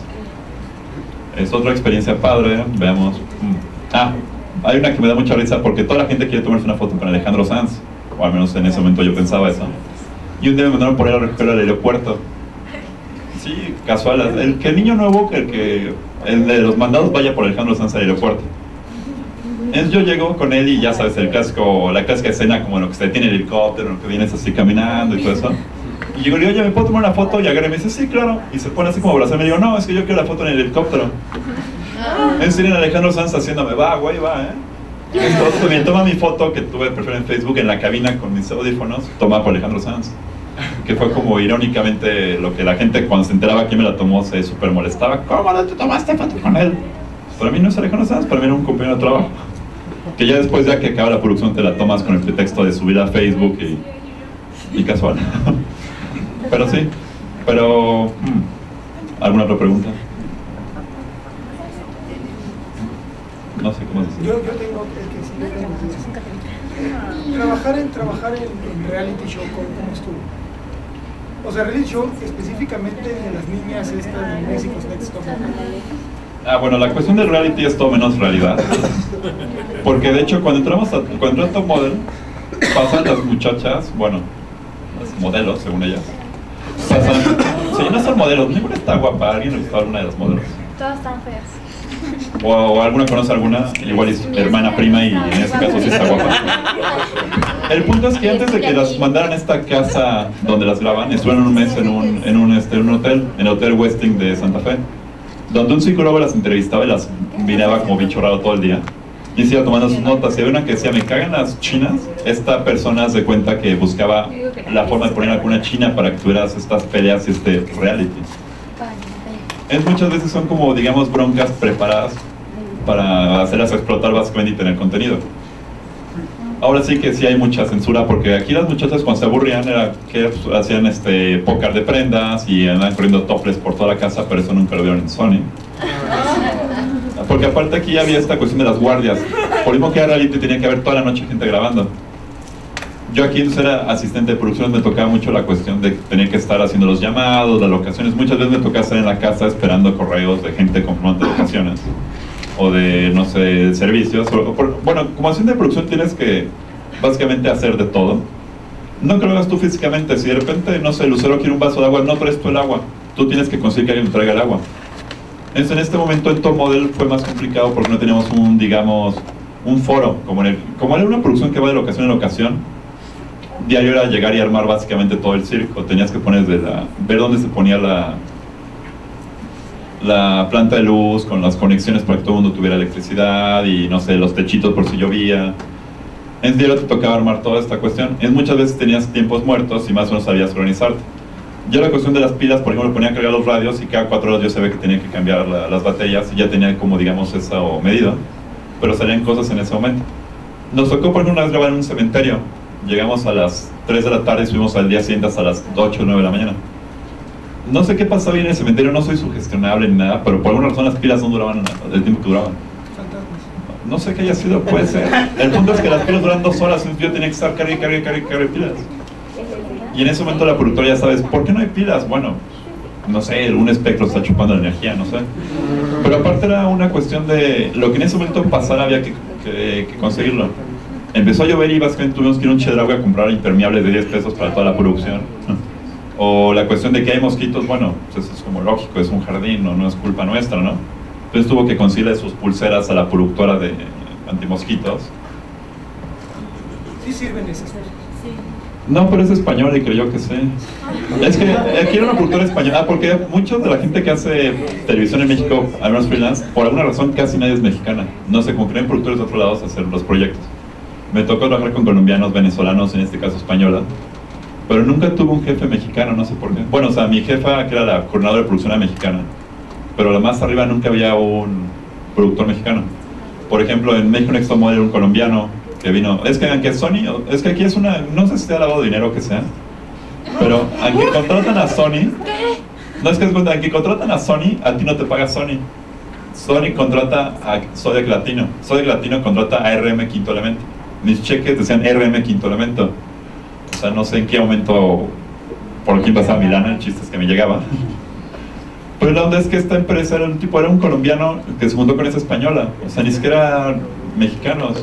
Es otra experiencia padre, veamos. Hay una que me da mucha risa porque toda la gente quiere tomarse una foto con Alejandro Sanz, o al menos en ese momento yo pensaba eso. Y un día me mandaron por ir a recogerlo al aeropuerto. Sí, casual, que el niño nuevo, el de los mandados vaya por Alejandro Sanz al aeropuerto. Entonces yo llego con él y ya sabes, la clásica escena como en lo que se detiene el helicóptero, en lo que vienes así caminando y todo eso. Y llego y le digo, oye, ¿me puedo tomar una foto? Y agarra y me dice, sí, claro. Y se pone así como abrazarme y me digo, no, es que yo quiero la foto en el helicóptero. Entonces tienen a Alejandro Sanz haciéndome, va, güey, va, Entonces me toma mi foto que tuve perfil en Facebook en la cabina con mis audífonos, tomada por Alejandro Sanz. Que fue como irónicamente lo que la gente cuando se enteraba quién me la tomó se súper molestaba. ¿Cómo no te tomaste foto con él? Para mí no es Alejandro Sanz, para mí era un compañero de trabajo. Que ya después, ya que acaba la producción, te la tomas con el pretexto de subir a Facebook y casual. Pero sí, pero... ¿alguna otra pregunta? No sé cómo decir. Yo tengo que sí, trabajar en reality show, ¿cómo estuvo? O sea, reality show específicamente de las niñas estas de México's Next Top Model. Bueno, la cuestión del reality es todo menos realidad. Porque de hecho cuando entró a Top Model, pasan las muchachas, bueno, las modelos según ellas. Pasan, sí, no son modelos, ninguna está guapa, ¿alguien le gustó alguna de las modelos? Todas están feas. O alguna conoce alguna, igual es hermana, prima y en ese caso sí está guapa. El punto es que antes de que las mandaran a esta casa donde las graban, estuvieron un mes en un hotel, en el Hotel Westin de Santa Fe, donde un psicólogo las entrevistaba y las miraba como bicho raro todo el día. Y se iba tomando sus notas. Y había una que decía, me cagan las chinas. Esta persona se cuenta que buscaba la forma de poner alguna china para que tuvieras estas peleas y este reality. Muchas veces son como, digamos, broncas preparadas para hacerlas explotar básicamente y tener contenido. Ahora sí que sí hay mucha censura, porque aquí las muchachas cuando se aburrían era que pues, hacían póker de prendas y andaban corriendo topless por toda la casa, pero eso nunca lo vieron en Sony. Porque aparte aquí había esta cuestión de las guardias. Por mismo que era reality tenía que haber toda la noche gente grabando. Yo aquí entonces era asistente de producción, me tocaba mucho la cuestión de tener que estar haciendo los llamados, las locaciones. Muchas veces me tocaba estar en la casa esperando correos de gente confirmando locaciones o de, no sé, servicios. Bueno, como asistente de producción tienes que básicamente hacer de todo. No que lo hagas tú físicamente. Si de repente, no sé, el lucero quiere un vaso de agua, no traes tú el agua. Tú tienes que conseguir que alguien te traiga el agua. Entonces, en este momento en Top Model fue más complicado porque no teníamos un foro. Como era una producción que va de locación en locación, diario era llegar y armar básicamente todo el circo. Tenías que poner ver dónde se ponía la planta de luz con las conexiones para que todo el mundo tuviera electricidad y no sé, los techitos por si llovía. En diario te tocaba armar toda esta cuestión. Muchas veces tenías tiempos muertos y más o menos sabías organizarte. Ya la cuestión de las pilas, por ejemplo, ponía a cargar los radios y cada 4 horas yo sabía que tenía que cambiar las baterías y ya tenía como, digamos, eso medido. Pero salían cosas en ese momento. Nos tocó, por ejemplo, una vez grabar en un cementerio. Llegamos a las 3 de la tarde y subimos al día siguiente hasta las 8 o 9 de la mañana. No sé qué pasaba bien en el cementerio, no soy sugestionable ni nada, pero por alguna razón las pilas no duraban el tiempo que duraban. No sé qué haya sido, puede ser. El punto es que las pilas duran 2 horas, yo tenía que estar cargue pilas. Y en ese momento la productora ya sabes, ¿por qué no hay pilas? Bueno, no sé, un espectro está chupando la energía, no sé. Pero aparte era una cuestión de lo que en ese momento pasara, había que conseguirlo. Empezó a llover y básicamente tuvimos que ir a un Chedraui a comprar impermeables de 10 pesos para toda la producción. O la cuestión de que hay mosquitos, bueno, pues eso es como lógico, es un jardín, no es culpa nuestra, ¿no? Entonces tuvo que conseguirle sus pulseras a la productora de antimosquitos. ¿Sí sirven esas cosas? Sí. No, pero es española y creyó que sí. Es que aquí era una productora española, porque muchos de la gente que hace televisión en México, al menos freelance, por alguna razón casi nadie es mexicana. No sé, como creen productores de otros lados a hacer los proyectos. Me tocó trabajar con colombianos, venezolanos, en este caso española, pero nunca tuve un jefe mexicano, no sé por qué. Bueno, o sea, mi jefa, que era la coordinadora de producción, era mexicana, pero la más arriba nunca había un productor mexicano. Por ejemplo, en México Next Top Model un colombiano que vino, es que Sony, es que aquí es una, no sé si te ha lavado dinero o que sea, pero aunque contratan a Sony, no es que aunque contratan a Sony, a ti no te paga Sony. Sony contrata a Zodiac Latino, Zodiac Latino contrata a RM Quinto Elemento. Mis cheques decían RM Quinto Elemento. O sea, no sé en qué momento por quién pasaba Milana, el chiste es que me llegaba. Pero la onda es que esta empresa era un colombiano que se juntó con esa española. O sea, ni siquiera mexicanos.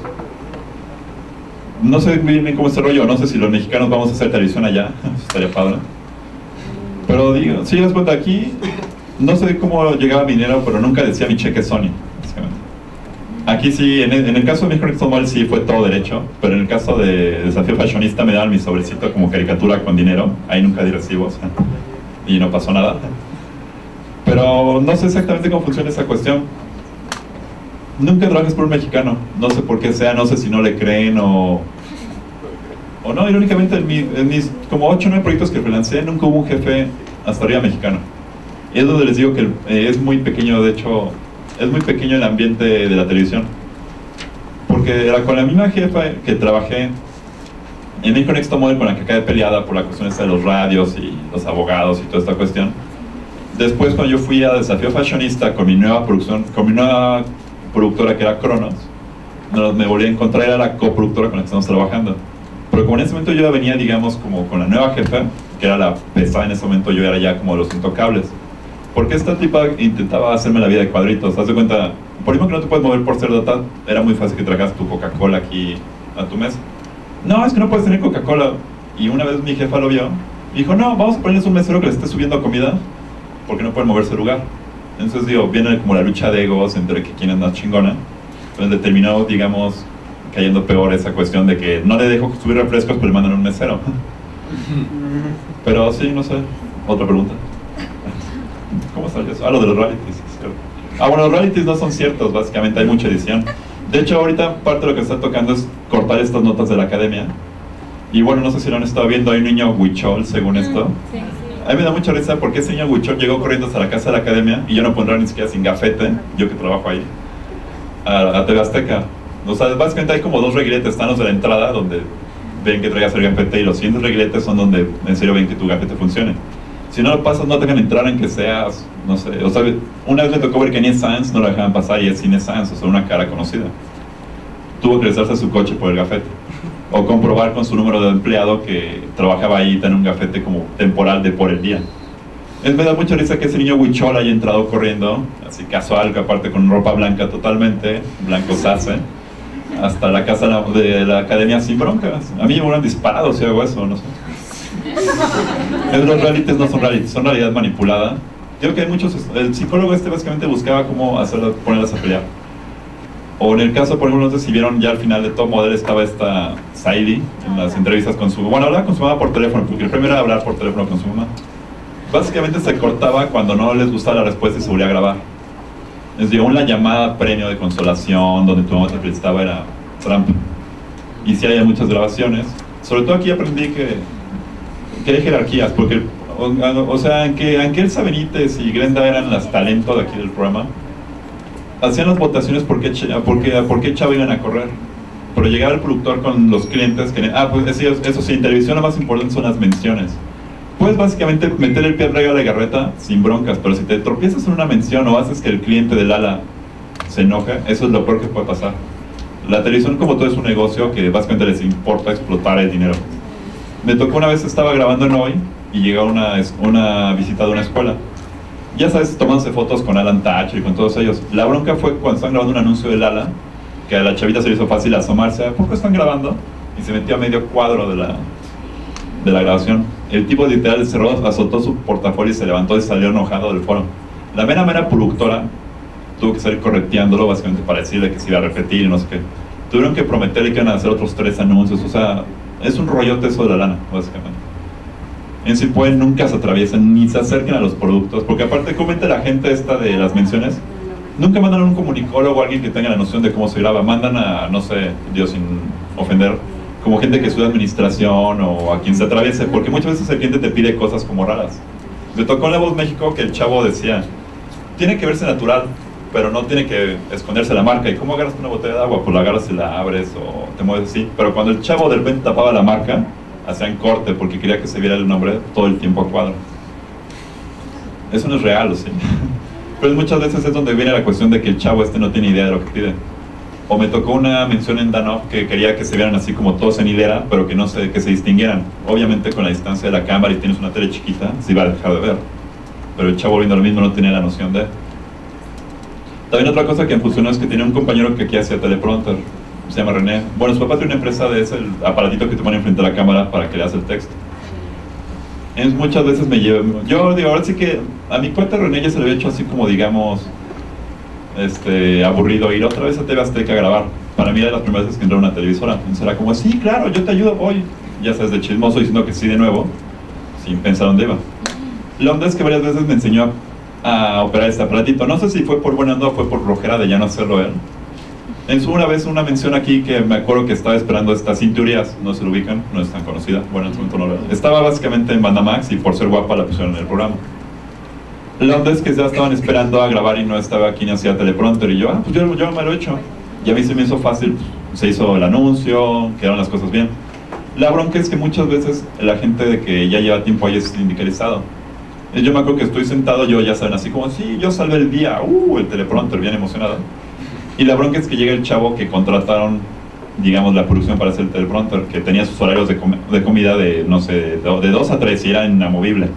No sé bien cómo es el rollo, no sé si los mexicanos vamos a hacer televisión allá, estaría padre. Pero digo, si das cuenta aquí, no sé cómo llegaba mi dinero, pero nunca decía mi cheque Sony, básicamente. Aquí sí, en el caso de México Next Top Model sí fue todo derecho, pero en el caso de Desafío Fashionista me daban mi sobrecito como caricatura con dinero, ahí nunca di recibos y no pasó nada. Pero no sé exactamente cómo funciona esa cuestión. Nunca trabajas por un mexicano, no sé por qué sea, no sé si no le creen o no. Irónicamente en mis como 8 o 9 proyectos que freelancé nunca hubo un jefe hasta arriba mexicano. Y es donde les digo que es muy pequeño, de hecho, es muy pequeño el ambiente de la televisión. Porque era con la misma jefa que trabajé en México Next Top Model, con la que acabé peleada por la cuestión esta de los radios y los abogados y toda esta cuestión. Después, cuando yo fui a Desafío Fashionista con mi nueva producción, con mi nueva productora que era Cronos, me volví a encontrar, era la coproductora con la que estamos trabajando. Pero como en ese momento yo ya venía, digamos, como con la nueva jefa, que era la pesada en ese momento, yo era ya como de los intocables. Porque esta tipa intentaba hacerme la vida de cuadritos. Haz de cuenta, por ejemplo, que no te puedes mover por ser data, era muy fácil que tragas tu Coca-Cola aquí a tu mesa. No, es que no puedes tener Coca-Cola. Y una vez mi jefa lo vio y dijo, no, vamos a ponerles un mesero que les esté subiendo comida porque no pueden moverse del lugar. Entonces, digo, viene como la lucha de egos entre que quién es más chingona. Entonces terminó, digamos, cayendo peor esa cuestión de que no le dejo subir refrescos, pero le mandan un mesero. Pero sí, no sé. Otra pregunta. ¿Cómo salió eso? Lo de los realities. Bueno, los realities no son ciertos, básicamente hay mucha edición. De hecho, ahorita parte de lo que está tocando es cortar estas notas de la academia. Y bueno, no sé si lo han estado viendo, hay un niño huichol, según esto. Sí. A mí me da mucha risa porque ese niño huichol llegó corriendo hasta la casa de la academia y yo no pondré ni siquiera sin gafete, yo que trabajo ahí, a TV Azteca. O sea, básicamente hay como 2 reguiletes, están los de la entrada donde ven que traigas el gafete y los siguientes reguiletes son donde en serio ven que tu gafete funcione. Si no lo pasas, no te dejan entrar en que seas, no sé, o sea, una vez me tocó ver que Inés Sanz no lo dejaban pasar y es Inés Sanz, o sea, una cara conocida. Tuvo que regresarse a su coche por el gafete. O comprobar con su número de empleado que trabajaba ahí y tenía un gafete como temporal de por el día. Me da mucha risa que ese niño huichol haya entrado corriendo, así casual, que aparte con ropa blanca totalmente, blanco sace, hasta la casa de la academia sin broncas. A mí me hubieran disparado si hago eso, no sé. Los realities no son realities, son realidad manipulada. Creo que hay muchos, el psicólogo básicamente buscaba cómo ponerlas a pelear. O en el caso, por ejemplo, no sé si vieron ya al final de Top Model estaba esta Saidi en las entrevistas con su... Bueno, hablaba con su mamá por teléfono, porque el premio era hablar por teléfono con su mamá. Básicamente se cortaba cuando no les gustaba la respuesta y se volvía a grabar. Les dio una llamada premio de consolación donde tu mamá te felicitaba, era trampa. Y sí hay muchas grabaciones. Sobre todo aquí aprendí que hay jerarquías, porque, o sea, aunque Elsa Benítez y Glenda eran las talentos de aquí del programa, hacían las votaciones por qué chavo iban a correr. Pero llegaba el productor con los clientes que... pues eso sí, en televisión lo más importante son las menciones. Puedes básicamente meter el pie al regalo de la garreta sin broncas, pero si te tropiezas en una mención o haces que el cliente del ala se enoje, eso es lo peor que puede pasar. La televisión, como todo, es un negocio que básicamente les importa explotar el dinero. Me tocó una vez, estaba grabando en Hoy y llegó una visita de una escuela. Ya sabes, tomándose fotos con Alan Thatcher y con todos ellos. La bronca fue cuando están grabando un anuncio del ala, que a la chavita se le hizo fácil asomarse. ¿A poco están grabando? Y se metió a medio cuadro de la grabación. El tipo literal cerró, azotó su portafolio y se levantó y salió enojado del foro. La mera productora tuvo que salir correteándolo básicamente para decirle que se iba a repetir y no sé qué. Tuvieron que prometerle que iban a hacer otros 3 anuncios. O sea, es un rollote eso de la lana, básicamente. En si pueden, nunca se atraviesen ni se acerquen a los productos, porque aparte, comenta la gente esta de las menciones, nunca mandan a un comunicólogo o alguien que tenga la noción de cómo se graba, mandan a, no sé, Dios sin ofender, como gente que estudia administración o a quien se atraviese, porque muchas veces el cliente te pide cosas como raras. Me tocó en La Voz México que el chavo decía, tiene que verse natural, pero no tiene que esconderse la marca. ¿Y cómo agarras una botella de agua? Pues la agarras y la abres o te mueves así. Pero cuando el chavo de repente tapaba la marca, hacían corte porque quería que se viera el nombre todo el tiempo a cuadro. Eso no es real, ¿o sí? Pero muchas veces es donde viene la cuestión de que el chavo no tiene idea de lo que pide. O me tocó una mención en Danov que quería que se vieran así como todos en hilera, pero que se distinguieran. Obviamente con la distancia de la cámara y tienes una tele chiquita, se iba a dejar de ver. Pero el chavo viendo lo mismo no tenía la noción de... También otra cosa que me funcionó es que tenía un compañero que aquí hacía teleprompter, se llama René. Bueno, su papá tiene una empresa de ese, el aparatito que te pone enfrente de la cámara para que leas el texto. Muchas veces me llevo... Yo digo, ahora sí que a mi cuenta René ya se le había hecho así como, digamos, aburrido ir otra vez a TV Azteca a grabar. Para mí era las primeras veces que entré a una televisora. Entonces era como, sí, claro, yo te ayudo, voy. Ya sabes, de chismoso diciendo que sí de nuevo, sin pensar dónde iba. La onda es que varias veces me enseñó a operar este aparatito. No sé si fue por buena onda o fue por flojera de ya no hacerlo él. Una vez una mención aquí que me acuerdo que estaba esperando estas Cinturias, no se lo ubican, no es tan conocida, bueno, en su momento no lo era. Estaba básicamente en Bandamax y por ser guapa la pusieron en el programa. La onda es que ya estaban esperando a grabar y no estaba aquí ni hacía teleprompter y yo, pues yo me lo he hecho. Y a mí se me hizo fácil, se hizo el anuncio, quedaron las cosas bien. La bronca es que muchas veces la gente de que ya lleva tiempo ahí es sindicalizado. Yo me acuerdo que estoy sentado, yo ya saben, así como, sí, yo salvé el día, el teleprompter, bien emocionado. Y la bronca es que llega el chavo que contrataron, digamos, la producción para hacer el teleprompter, que tenía sus horarios de comida de, no sé, de 2 a 3 y era inamovible.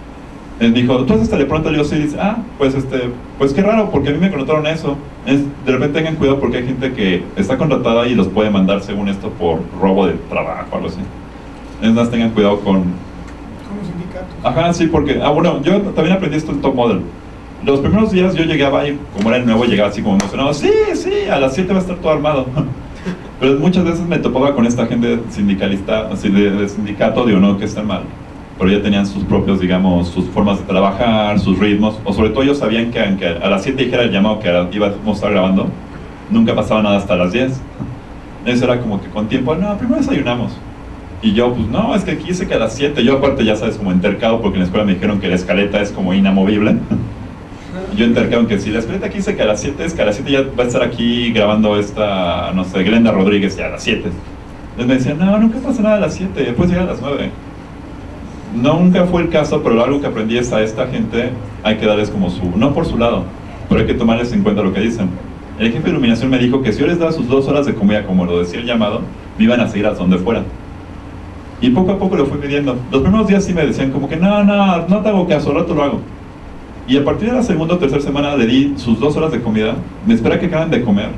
Él dijo, ¿tú haces teleprompter? Y yo sí, dice, pues qué raro, porque a mí me contrataron eso. De repente tengan cuidado porque hay gente que está contratada y los puede mandar, según esto, por robo de trabajo o algo así. Es más, tengan cuidado con... Como sindicato. Ajá, sí, porque, bueno, yo también aprendí esto en Top Model. Los primeros días yo llegaba y como era el nuevo llegaba así como emocionado, sí, a las 7 va a estar todo armado. Pero muchas veces me topaba con esta gente sindicalista, así de sindicato, digo, no que estén mal, pero ya tenían sus propios, digamos, sus formas de trabajar, sus ritmos, o sobre todo ellos sabían que aunque a las 7 dijera el llamado que íbamos a estar grabando, nunca pasaba nada hasta las 10. Eso era como que con tiempo, no, primero desayunamos. Y yo, pues no, es que aquí dice que a las 7, yo aparte ya sabes, como intercado, porque en la escuela me dijeron que la escaleta es como inamovible. Yo intercado en que si la escaleta aquí dice que a las 7, es que a las 7 ya va a estar aquí grabando esta, no sé, Glenda Rodríguez ya a las 7. Entonces me decían, no, nunca pasa nada a las 7, puedes llegar a las 9. Nunca fue el caso, pero algo que aprendí es a esta gente hay que darles como no por su lado, pero hay que tomarles en cuenta lo que dicen. El jefe de iluminación me dijo que si yo les daba sus 2 horas de comida, como lo decía el llamado, me iban a seguir hasta donde fuera. Y poco a poco lo fui midiendo. Los primeros días sí me decían como que no te hago caso, al rato lo hago. Y a partir de la segunda o tercera semana le di sus 2 horas de comida, me espera que acaben de comer.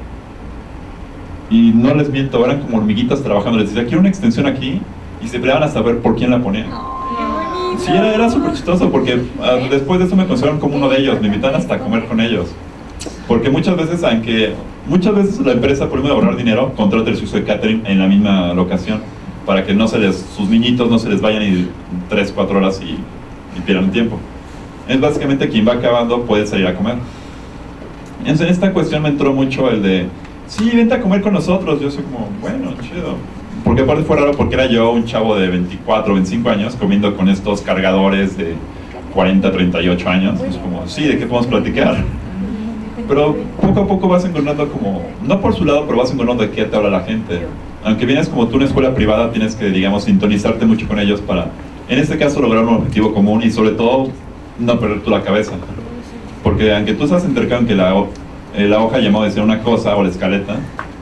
Y no les miento, eran como hormiguitas trabajando, les decía, quiero una extensión aquí, y se peleaban a saber por quién la ponía. Sí, era súper chistoso, porque después de eso me consideraron como uno de ellos, me invitan hasta a comer con ellos. Porque muchas veces la empresa, por ejemplo, de ahorrar dinero, contrata el servicio de catering en la misma locación, para que sus niñitos no se les vayan y 3, 4 horas y pierdan tiempo. Es básicamente quien va acabando puede salir a comer. Entonces en esta cuestión me entró mucho el de, sí, vente a comer con nosotros. Yo soy como, bueno, chido. Porque aparte fue raro porque era yo un chavo de 24, 25 años comiendo con estos cargadores de 40, 38 años. Es como, sí, ¿de qué podemos platicar? Pero poco a poco vas encontrando como, no por su lado, pero vas encontrando de qué te habla la gente. Aunque vienes como tú una escuela privada, tienes que, digamos, sintonizarte mucho con ellos para, en este caso, lograr un objetivo común y sobre todo, no perder tú la cabeza. Porque aunque tú estás intercambio en que la hoja llamada decía una cosa o la escaleta,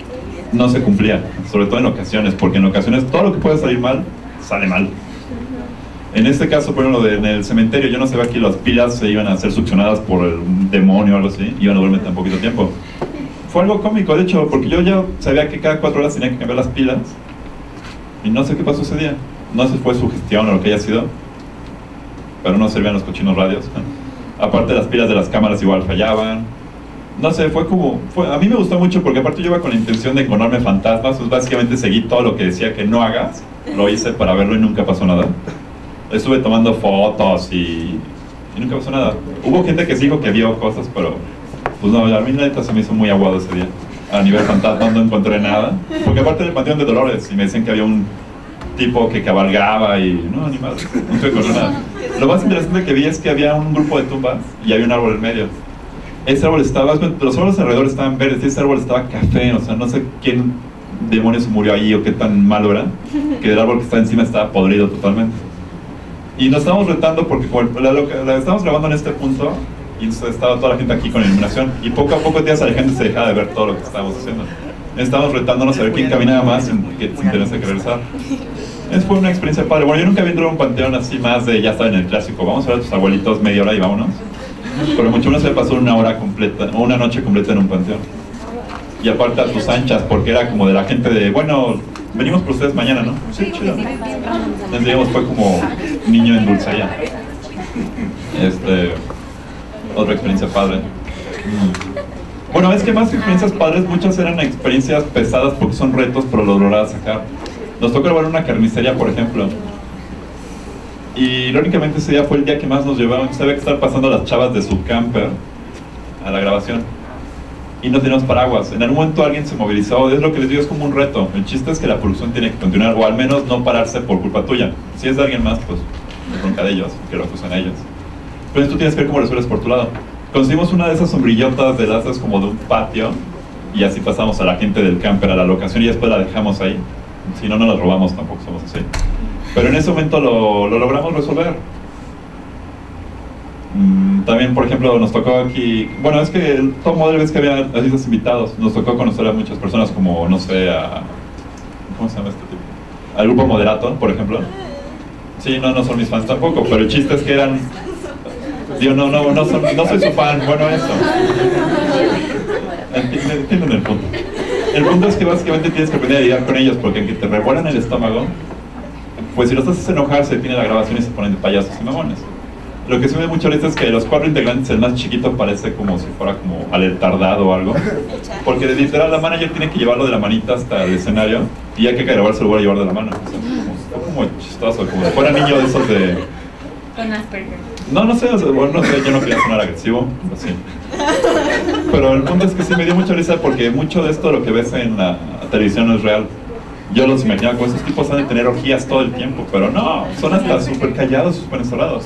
no se cumplía, sobre todo en ocasiones, porque en ocasiones todo lo que puede salir mal, sale mal. En este caso, por ejemplo, en el cementerio, yo no sabía que las pilas se iban a ser succionadas por el demonio o algo así, iban a durar tan poquito tiempo. Fue algo cómico, de hecho, porque yo ya sabía que cada 4 horas tenía que cambiar las pilas, y no sé qué pasó ese día. No sé si fue su gestión o lo que haya sido, pero no servían los cochinos radios. Aparte las pilas de las cámaras igual fallaban. No sé, a mí me gustó mucho porque aparte yo iba con la intención de encontrarme fantasmas. Pues básicamente seguí todo lo que decía que no hagas, lo hice para verlo y nunca pasó nada. Estuve tomando fotos y nunca pasó nada. Hubo gente que sí dijo que vio cosas, pero pues no, a mí la neta se me hizo muy aguado ese día. A nivel fantasma no encontré nada, porque aparte del Panteón de Dolores y me decían que había un tipo que cabalgaba y no, ni más, nunca encontré nada. Lo más interesante que vi es que había un grupo de tumbas y había un árbol en medio. Ese árbol estaba, los árboles alrededor estaban verdes y ese árbol estaba café, o sea, no sé quién demonios murió ahí o qué tan malo era, que el árbol que estaba encima estaba podrido totalmente. Y nos estábamos retando porque como la estábamos grabando en este punto y estaba toda la gente aquí con iluminación y poco a poco la gente se dejaba de ver todo lo que estábamos haciendo. Estábamos retándonos a ver quién caminaba más sin tener que regresar. Fue una experiencia padre. Bueno, yo nunca había entrado a un panteón así más de, ya estaba en el clásico, vamos a ver a tus abuelitos media hora y vámonos. Pero mucho menos se pasó una hora completa, o una noche completa en un panteón. Y aparte a tus anchas, porque era como de la gente de, bueno, venimos por ustedes mañana, ¿no? Sí, chido. Entonces, digamos, fue como niño en dulcería. Otra experiencia padre. Bueno, es que más que experiencias padres, muchas eran experiencias pesadas porque son retos, pero lo lograba sacar. Nos tocó grabar una carnicería, por ejemplo. Y irónicamente ese día fue el día que más nos llevaron. Sabía que estar pasando las chavas de su camper a la grabación. Y no teníamos paraguas. En algún momento alguien se movilizó. Es lo que les digo, es como un reto. El chiste es que la producción tiene que continuar, o al menos no pararse por culpa tuya. Si es de alguien más, pues es bronca de ellos, que lo acusan a ellos. Pero tú tienes que ver cómo resuelves por tu lado. Conseguimos una de esas sombrillotas de lazos como de un patio, y así pasamos a la gente del camper a la locación y después la dejamos ahí. Si no, no la robamos, tampoco somos así. Pero en ese momento lo logramos resolver. También, por ejemplo, nos tocó aquí... Bueno, es que el top model ves que había artistas invitados. Nos tocó conocer a muchas personas como, no sé, a... ¿Cómo se llama este tipo? Al grupo Moderato, por ejemplo. Sí, no son mis fans tampoco, pero el chiste es que eran... Digo, no soy su fan, bueno, eso. Entienden el punto. El punto es que básicamente tienes que aprender a lidiar con ellos, porque aunque te revuelan el estómago, pues si los haces enojar, se detiene la grabación y se ponen de payasos y mamones. Lo que se ve mucho ahorita es que de los 4 integrantes, el más chiquito parece como si fuera como alertardado o algo. Porque literal la manager tiene que llevarlo de la manita hasta el escenario, y ya que grabarse lo voy a llevar de la mano. O sea, como chistoso, como si fuera niño de esos de... Con Asperger. No sé, o sea, bueno, no sé, yo no quería sonar agresivo, pues sí. Pero el punto es que sí me dio mucha risa porque mucho de esto, lo que ves en la televisión, no es real. Yo los imaginaba como esos tipos han de tener orgías todo el tiempo, pero no, son hasta súper callados, súper encerrados.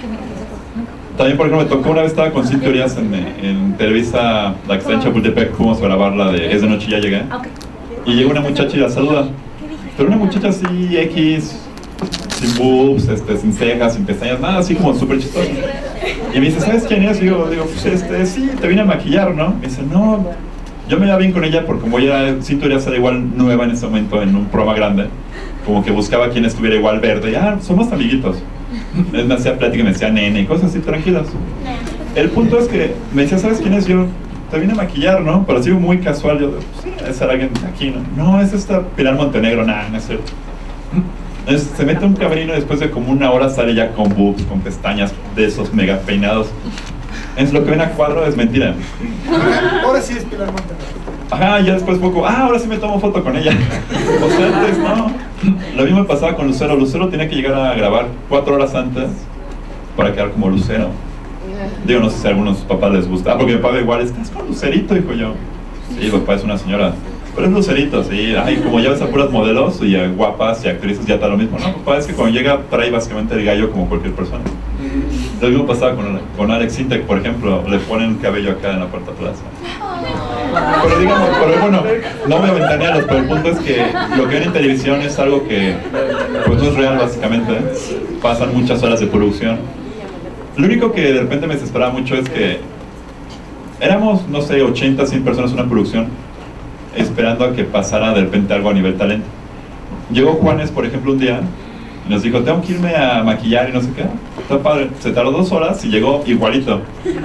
También, por ejemplo, me tocó una vez, estaba con Cintia Urias en Televisa, la que está en Chapultepec, fuimos a grabar la de Es de Noche y Ya Llegué. Y llega una muchacha y la saluda. Pero una muchacha así, X, sin boobs, sin cejas, sin pestañas, nada, así como súper chistoso. Y me dice, ¿sabes quién es? Y yo digo, pues sí, te vine a maquillar, ¿no? Me dice, no, yo me iba bien con ella porque como ella, Cintia Urias era igual nueva en ese momento en un programa grande, como que buscaba a quien estuviera igual verde, y somos amiguitos. Él me hacía plática, me decía nene y cosas así tranquilas. El punto es que me decía, ¿sabes quién es? Yo te vine a maquillar, ¿no? Pero así muy casual, yo, sí, es alguien aquí, ¿no? No, es esta Pilar Montenegro, nada, no es cierto. Entonces, se mete un camerino y después de como una hora sale ya con boobs, con pestañas de esos mega peinados. Entonces lo que ven a cuadro es mentira. Ahora sí es Pilar Montenegro. Ajá, ya después poco, ahora sí me tomo foto con ella. O sea, antes no. Lo mismo me pasaba con Lucero. Lucero tenía que llegar a grabar 4 horas antes para quedar como Lucero. Digo, no sé si a algunos papás les gusta. Porque mi papá igual, ¿estás con Lucerito? Dijo yo. Sí, papá es una señora. Pero es Lucerito, sí. Ay, como ya ves a puras modelos y a guapas y actrices, ya está lo mismo. No, papá, es que cuando llega trae básicamente el gallo como cualquier persona. Lo mismo pasaba con Alex Sintek, por ejemplo. Le ponen cabello acá en la puerta plaza. Pero digamos, bueno, no me ventanealos, pero el punto es que lo que ven en televisión es algo que pues no es real básicamente. Pasan muchas horas de producción. Lo único que de repente me desesperaba mucho es que éramos, no sé, 80, 100 personas en una producción esperando a que pasara de repente algo a nivel talento. Llegó Juanes, por ejemplo, un día y nos dijo, tengo que irme a maquillar y no sé qué. Está padre. Se tardó 2 horas y llegó igualito.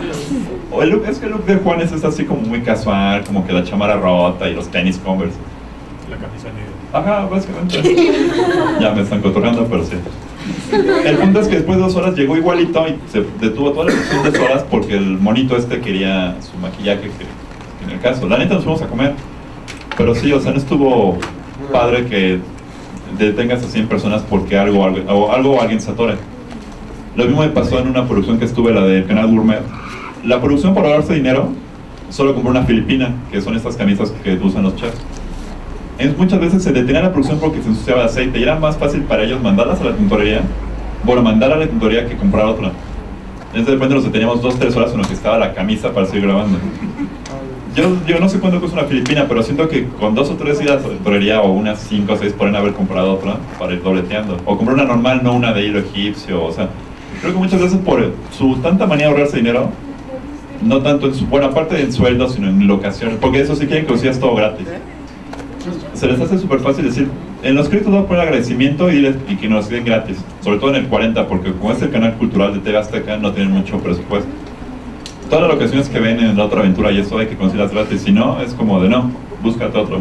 Es que el look de Juanes es así como muy casual, como que la chamarra rota y los tenis Converse. La camisa negra. Ajá, básicamente. Ya me están cotorreando, pero sí. El punto es que después de 2 horas llegó igualito y se detuvo toda la sesión de 2 horas porque el monito quería su maquillaje, que en el caso. La neta nos fuimos a comer. Pero sí, o sea, no estuvo padre que detengas a 100 personas porque algo o alguien se atore. Lo mismo me pasó en una producción que estuve, la del canal Gourmet. La producción, por ahorrarse dinero, solo compró una filipina, que son estas camisas que usan los chefs. Muchas veces se detenía la producción porque se ensuciaba de aceite y era más fácil para ellos mandarlas a la tintorería, mandar a la tintorería que comprar otra. Entonces de repente nos deteníamos 2-3 horas en lo que estaba la camisa para seguir grabando. Yo no sé cuánto cuesta una filipina, pero siento que con 2 o 3 idas a la tintorería o unas 5 o 6 podrían haber comprado otra para ir dobleteando. O comprar una normal, no una de hilo egipcio, o sea... Creo que muchas veces por su tanta manía de ahorrarse dinero, no tanto en su buena parte en sueldo, sino en locaciones, porque eso sí quieren que uses todo gratis. Se les hace súper fácil decir, en los créditos voy a poner agradecimiento y que nos den gratis, sobre todo en el 40, porque como es el canal cultural de TV Azteca, no tienen mucho presupuesto. Todas las locaciones que ven en La Otra Aventura y eso hay que conseguirlas gratis, si no, es como de no, búscate otro.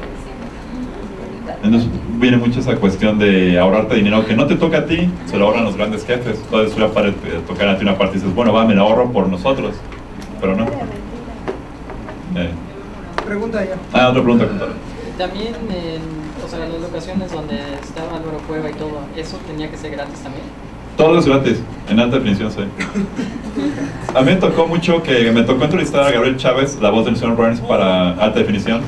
Entonces viene mucho esa cuestión de ahorrarte dinero que no te toca a ti, se lo ahorran los grandes jefes. Entonces una parte te tocar a ti una parte y dices, bueno, me la ahorro por nosotros, pero no. pregunta ya. Ah, otra pregunta, contador. También, o sea, las locaciones donde estaba Álvaro Cueva y todo, ¿eso tenía que ser gratis también? Todo es gratis, en alta definición, sí. A mí me tocó mucho que me tocó entrevistar a Gabriel Chávez, la voz del señor Burns, para alta definición.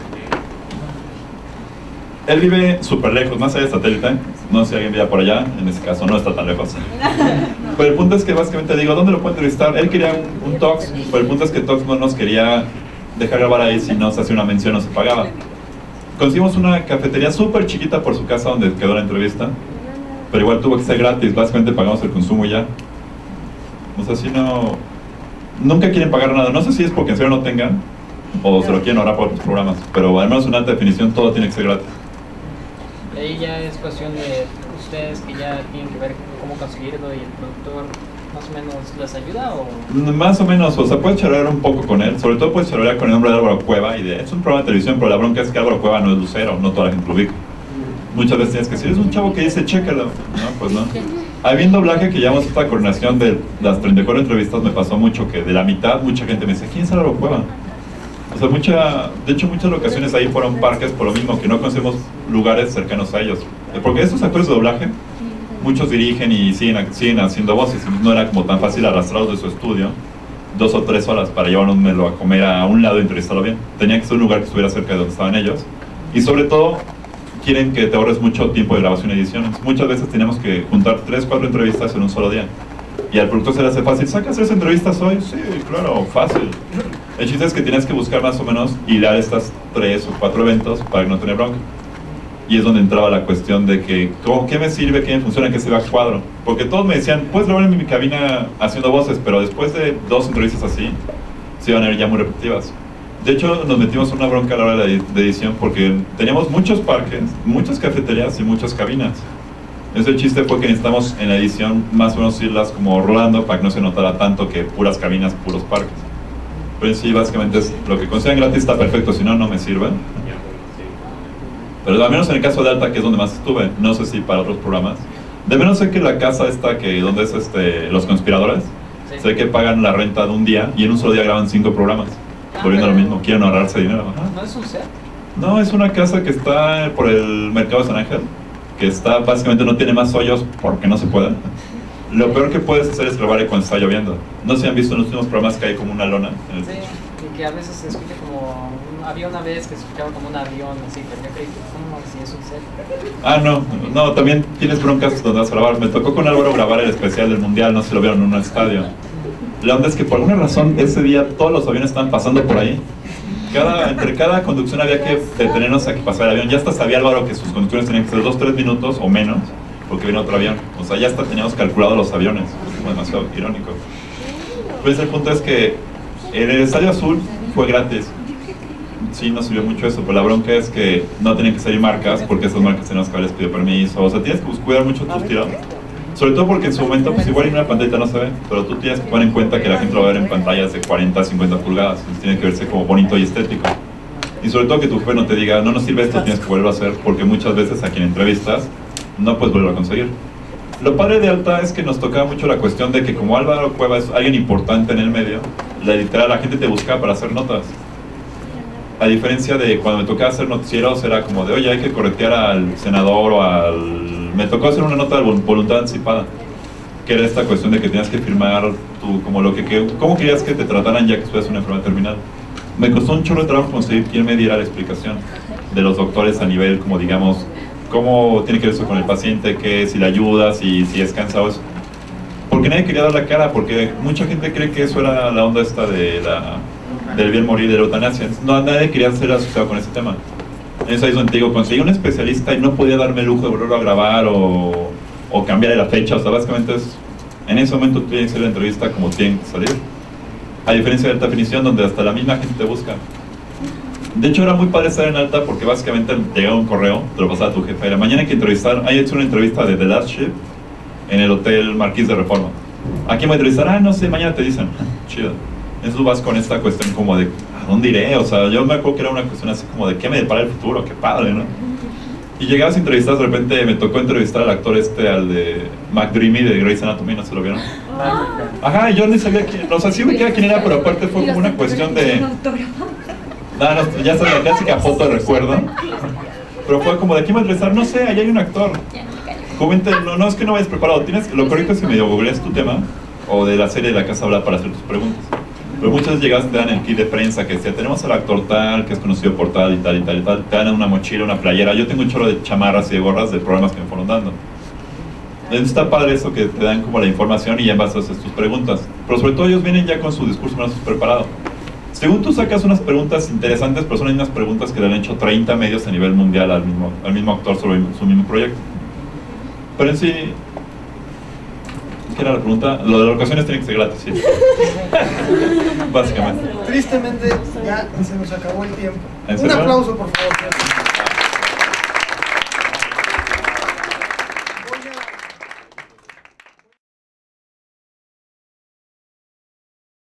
Él vive súper lejos, más allá de satélite. No sé si alguien vive por allá, en ese caso no está tan lejos. Pero el punto es que básicamente digo, ¿dónde lo puedo entrevistar? Él quería un Tox, pero el punto es que Tox no nos quería dejar grabar ahí si no se hacía una mención o se pagaba. Conseguimos una cafetería súper chiquita por su casa donde quedó la entrevista, pero igual tuvo que ser gratis, básicamente pagamos el consumo y ya. O sea, si no... Nunca quieren pagar nada, no sé si es porque en serio no tengan o se lo quieren ahorrar por otros programas, pero al menos en alta definición todo tiene que ser gratis. Ahí ya es cuestión de ustedes que ya tienen que ver cómo conseguirlo y el productor más o menos les ayuda o... Más o menos, o sea, puedes charlar un poco con él, sobre todo puedes charlar con el nombre de Álvaro Cueva es un programa de televisión, pero la bronca es que Álvaro Cueva no es lucero, no toda la gente lo ubica. Muchas veces tienes que decir, es un chavo que dice, chécalo. No, pues no. Habiendo doblaje que llevamos esta coordinación de las 34 entrevistas, me pasó mucho que de la mitad mucha gente me dice, ¿quién es Álvaro Cueva? O sea, de hecho muchas ocasiones ahí fueron parques por lo mismo, que no conocemos lugares cercanos a ellos. Porque estos actores de doblaje, muchos dirigen y siguen haciendo voces, y no era como tan fácil arrastrarlos de su estudio 2 o 3 horas para llevárnoslo a comer a un lado y entrevistarlo bien. Tenía que ser un lugar que estuviera cerca de donde estaban ellos. Y sobre todo, quieren que te ahorres mucho tiempo de grabación y edición. Muchas veces tenemos que juntar 3 o 4 entrevistas en un solo día. Y al productor se le hace fácil, ¿sacas 3 entrevistas hoy? Sí, claro, fácil. El chiste es que tienes que buscar más o menos hilar estas 3 o 4 eventos para no tener bronca. Y es donde entraba la cuestión de que, ¿qué me sirve? ¿Qué me funciona? ¿Qué se va a cuadro? Porque todos me decían, puedes grabar en mi cabina haciendo voces, pero después de 2 entrevistas así, se iban a ver ya muy repetitivas. De hecho, nos metimos en una bronca a la hora de edición porque teníamos muchos parques, muchas cafeterías y muchas cabinas. Ese chiste fue que necesitamos en la edición más o menos irlas como rolando para que no se notara tanto que puras cabinas, puros parques. Pero sí, básicamente es lo que consideran gratis está perfecto, si no, no me sirve. Pero al menos en el caso de Alta, que es donde más estuve, no sé si para otros programas. De menos sé que la casa esta, que donde es los conspiradores, sí. Sé que pagan la renta de un día y en un solo día graban 5 programas. Volviendo a lo mismo, quieren ahorrarse dinero. Ajá. ¿No es un set? No, es una casa que está por el mercado de San Ángel, que está, básicamente no tiene más hoyos porque no se puede. Lo peor que puedes hacer es grabar cuando está lloviendo. No sé si han visto en los últimos programas que hay como una lona en el techo. Sí, y que a veces se escucha como... Había una vez que se escuchaba como un avión, así, pero yo creí que como si es un set. Ah, no, también tienes broncas donde vas a grabar. Me tocó con Álvaro grabar el especial del Mundial, no sé si lo vieron en un estadio. La onda es que por alguna razón ese día todos los aviones estaban pasando por ahí. Entre cada conducción había que detenernos a que pasara el avión. Ya hasta sabía Álvaro que sus conducciones tenían que ser 2-3 minutos o menos, porque viene otro avión. O sea, ya hasta teníamos calculado los aviones. Es demasiado irónico. Pues el punto es que en el Estadio Azul fue gratis. Sí, nos sirvió mucho eso, pero la bronca es que no tienen que salir marcas, porque esas marcas tenemos que haberles pedido permiso. O sea, tienes que cuidar mucho tus tiros. Sobre todo porque en su momento, pues igual en una pantalla no se ve, pero tú tienes que poner en cuenta que la gente lo va a ver en pantallas de 40, 50 pulgadas. Entonces tiene que verse como bonito y estético. Y sobre todo que tu jefe no te diga, no nos sirve esto, tienes que volverlo a hacer, porque muchas veces a quien entrevistas no puedes volverlo a conseguir. Lo padre de Alta es que nos tocaba mucho la cuestión de que como Álvaro Cueva es alguien importante en el medio, la gente te buscaba para hacer notas. A diferencia de cuando me tocaba hacer noticieros, era como de, oye, hay que corretear al senador o al... Me tocó hacer una nota de voluntad anticipada, que era esta cuestión de que tenías que firmar cómo querías que te trataran ya que estuvieras una enfermedad terminal. Me costó un chorro de trabajo conseguir quien me diera la explicación de los doctores a nivel, como digamos, cómo tiene que ver eso con el paciente, que si le ayudas y si es cansado eso. Porque nadie quería dar la cara, porque mucha gente cree que eso era la onda esta del bien morir, de la eutanasia. No, nadie quería ser asociado con ese tema. Eso es donde te digo, conseguí un especialista y no podía darme el lujo de volverlo a grabar o cambiarle la fecha. O sea, básicamente en ese momento tú tienes que hacer la entrevista como tiene que salir. A diferencia de Alta Definición, donde hasta la misma gente te busca. De hecho, era muy padre estar en Alta porque básicamente te llegaba un correo, te lo pasaba a tu jefe. Y la mañana hay que entrevistar, hay hecho una entrevista de The Last Ship en el Hotel Marquís de Reforma. ¿A quién voy a entrevistar? Ah, no sé, mañana te dicen. Chido. Eso vas con esta cuestión como de, ¿a dónde iré? O sea, yo me acuerdo que era una cuestión así como de, ¿qué me depara el futuro? Qué padre, ¿no? Y llegabas a entrevistas, de repente me tocó entrevistar al actor al de McDreamy de Grey's Anatomy, ¿no se lo vieron? Ajá, yo ni sabía quién, o sea, sí ubicaba quién era, pero aparte fue como una cuestión de... No, no, ya sabes, la clásica foto de recuerdo. Pero fue como, ¿de aquí va a entrevistar? No sé, allá hay un actor. Comente, no es que no vayas preparado. Lo correcto es que medio googlees tu tema, o de la serie de La Casa Habla para hacer tus preguntas. Pero muchas veces llegas, te dan el kit de prensa que decía, tenemos al actor tal, que es conocido por tal y tal y tal y tal. Te dan una mochila, una playera. Yo tengo un chorro de chamarras y de gorras de programas que me fueron dando. Entonces está padre eso, que te dan como la información y ya en base a tus preguntas. Pero sobre todo ellos vienen ya con su discurso más preparado. Según tú sacas unas preguntas interesantes, pero son unas preguntas que le han hecho 30 medios a nivel mundial al mismo actor sobre su mismo proyecto. Pero en sí, ¿qué era la pregunta? Lo de las locaciones tiene que ser gratis, sí. Básicamente. Tristemente ya se nos acabó el tiempo. ¿En Un serio? aplauso, por favor.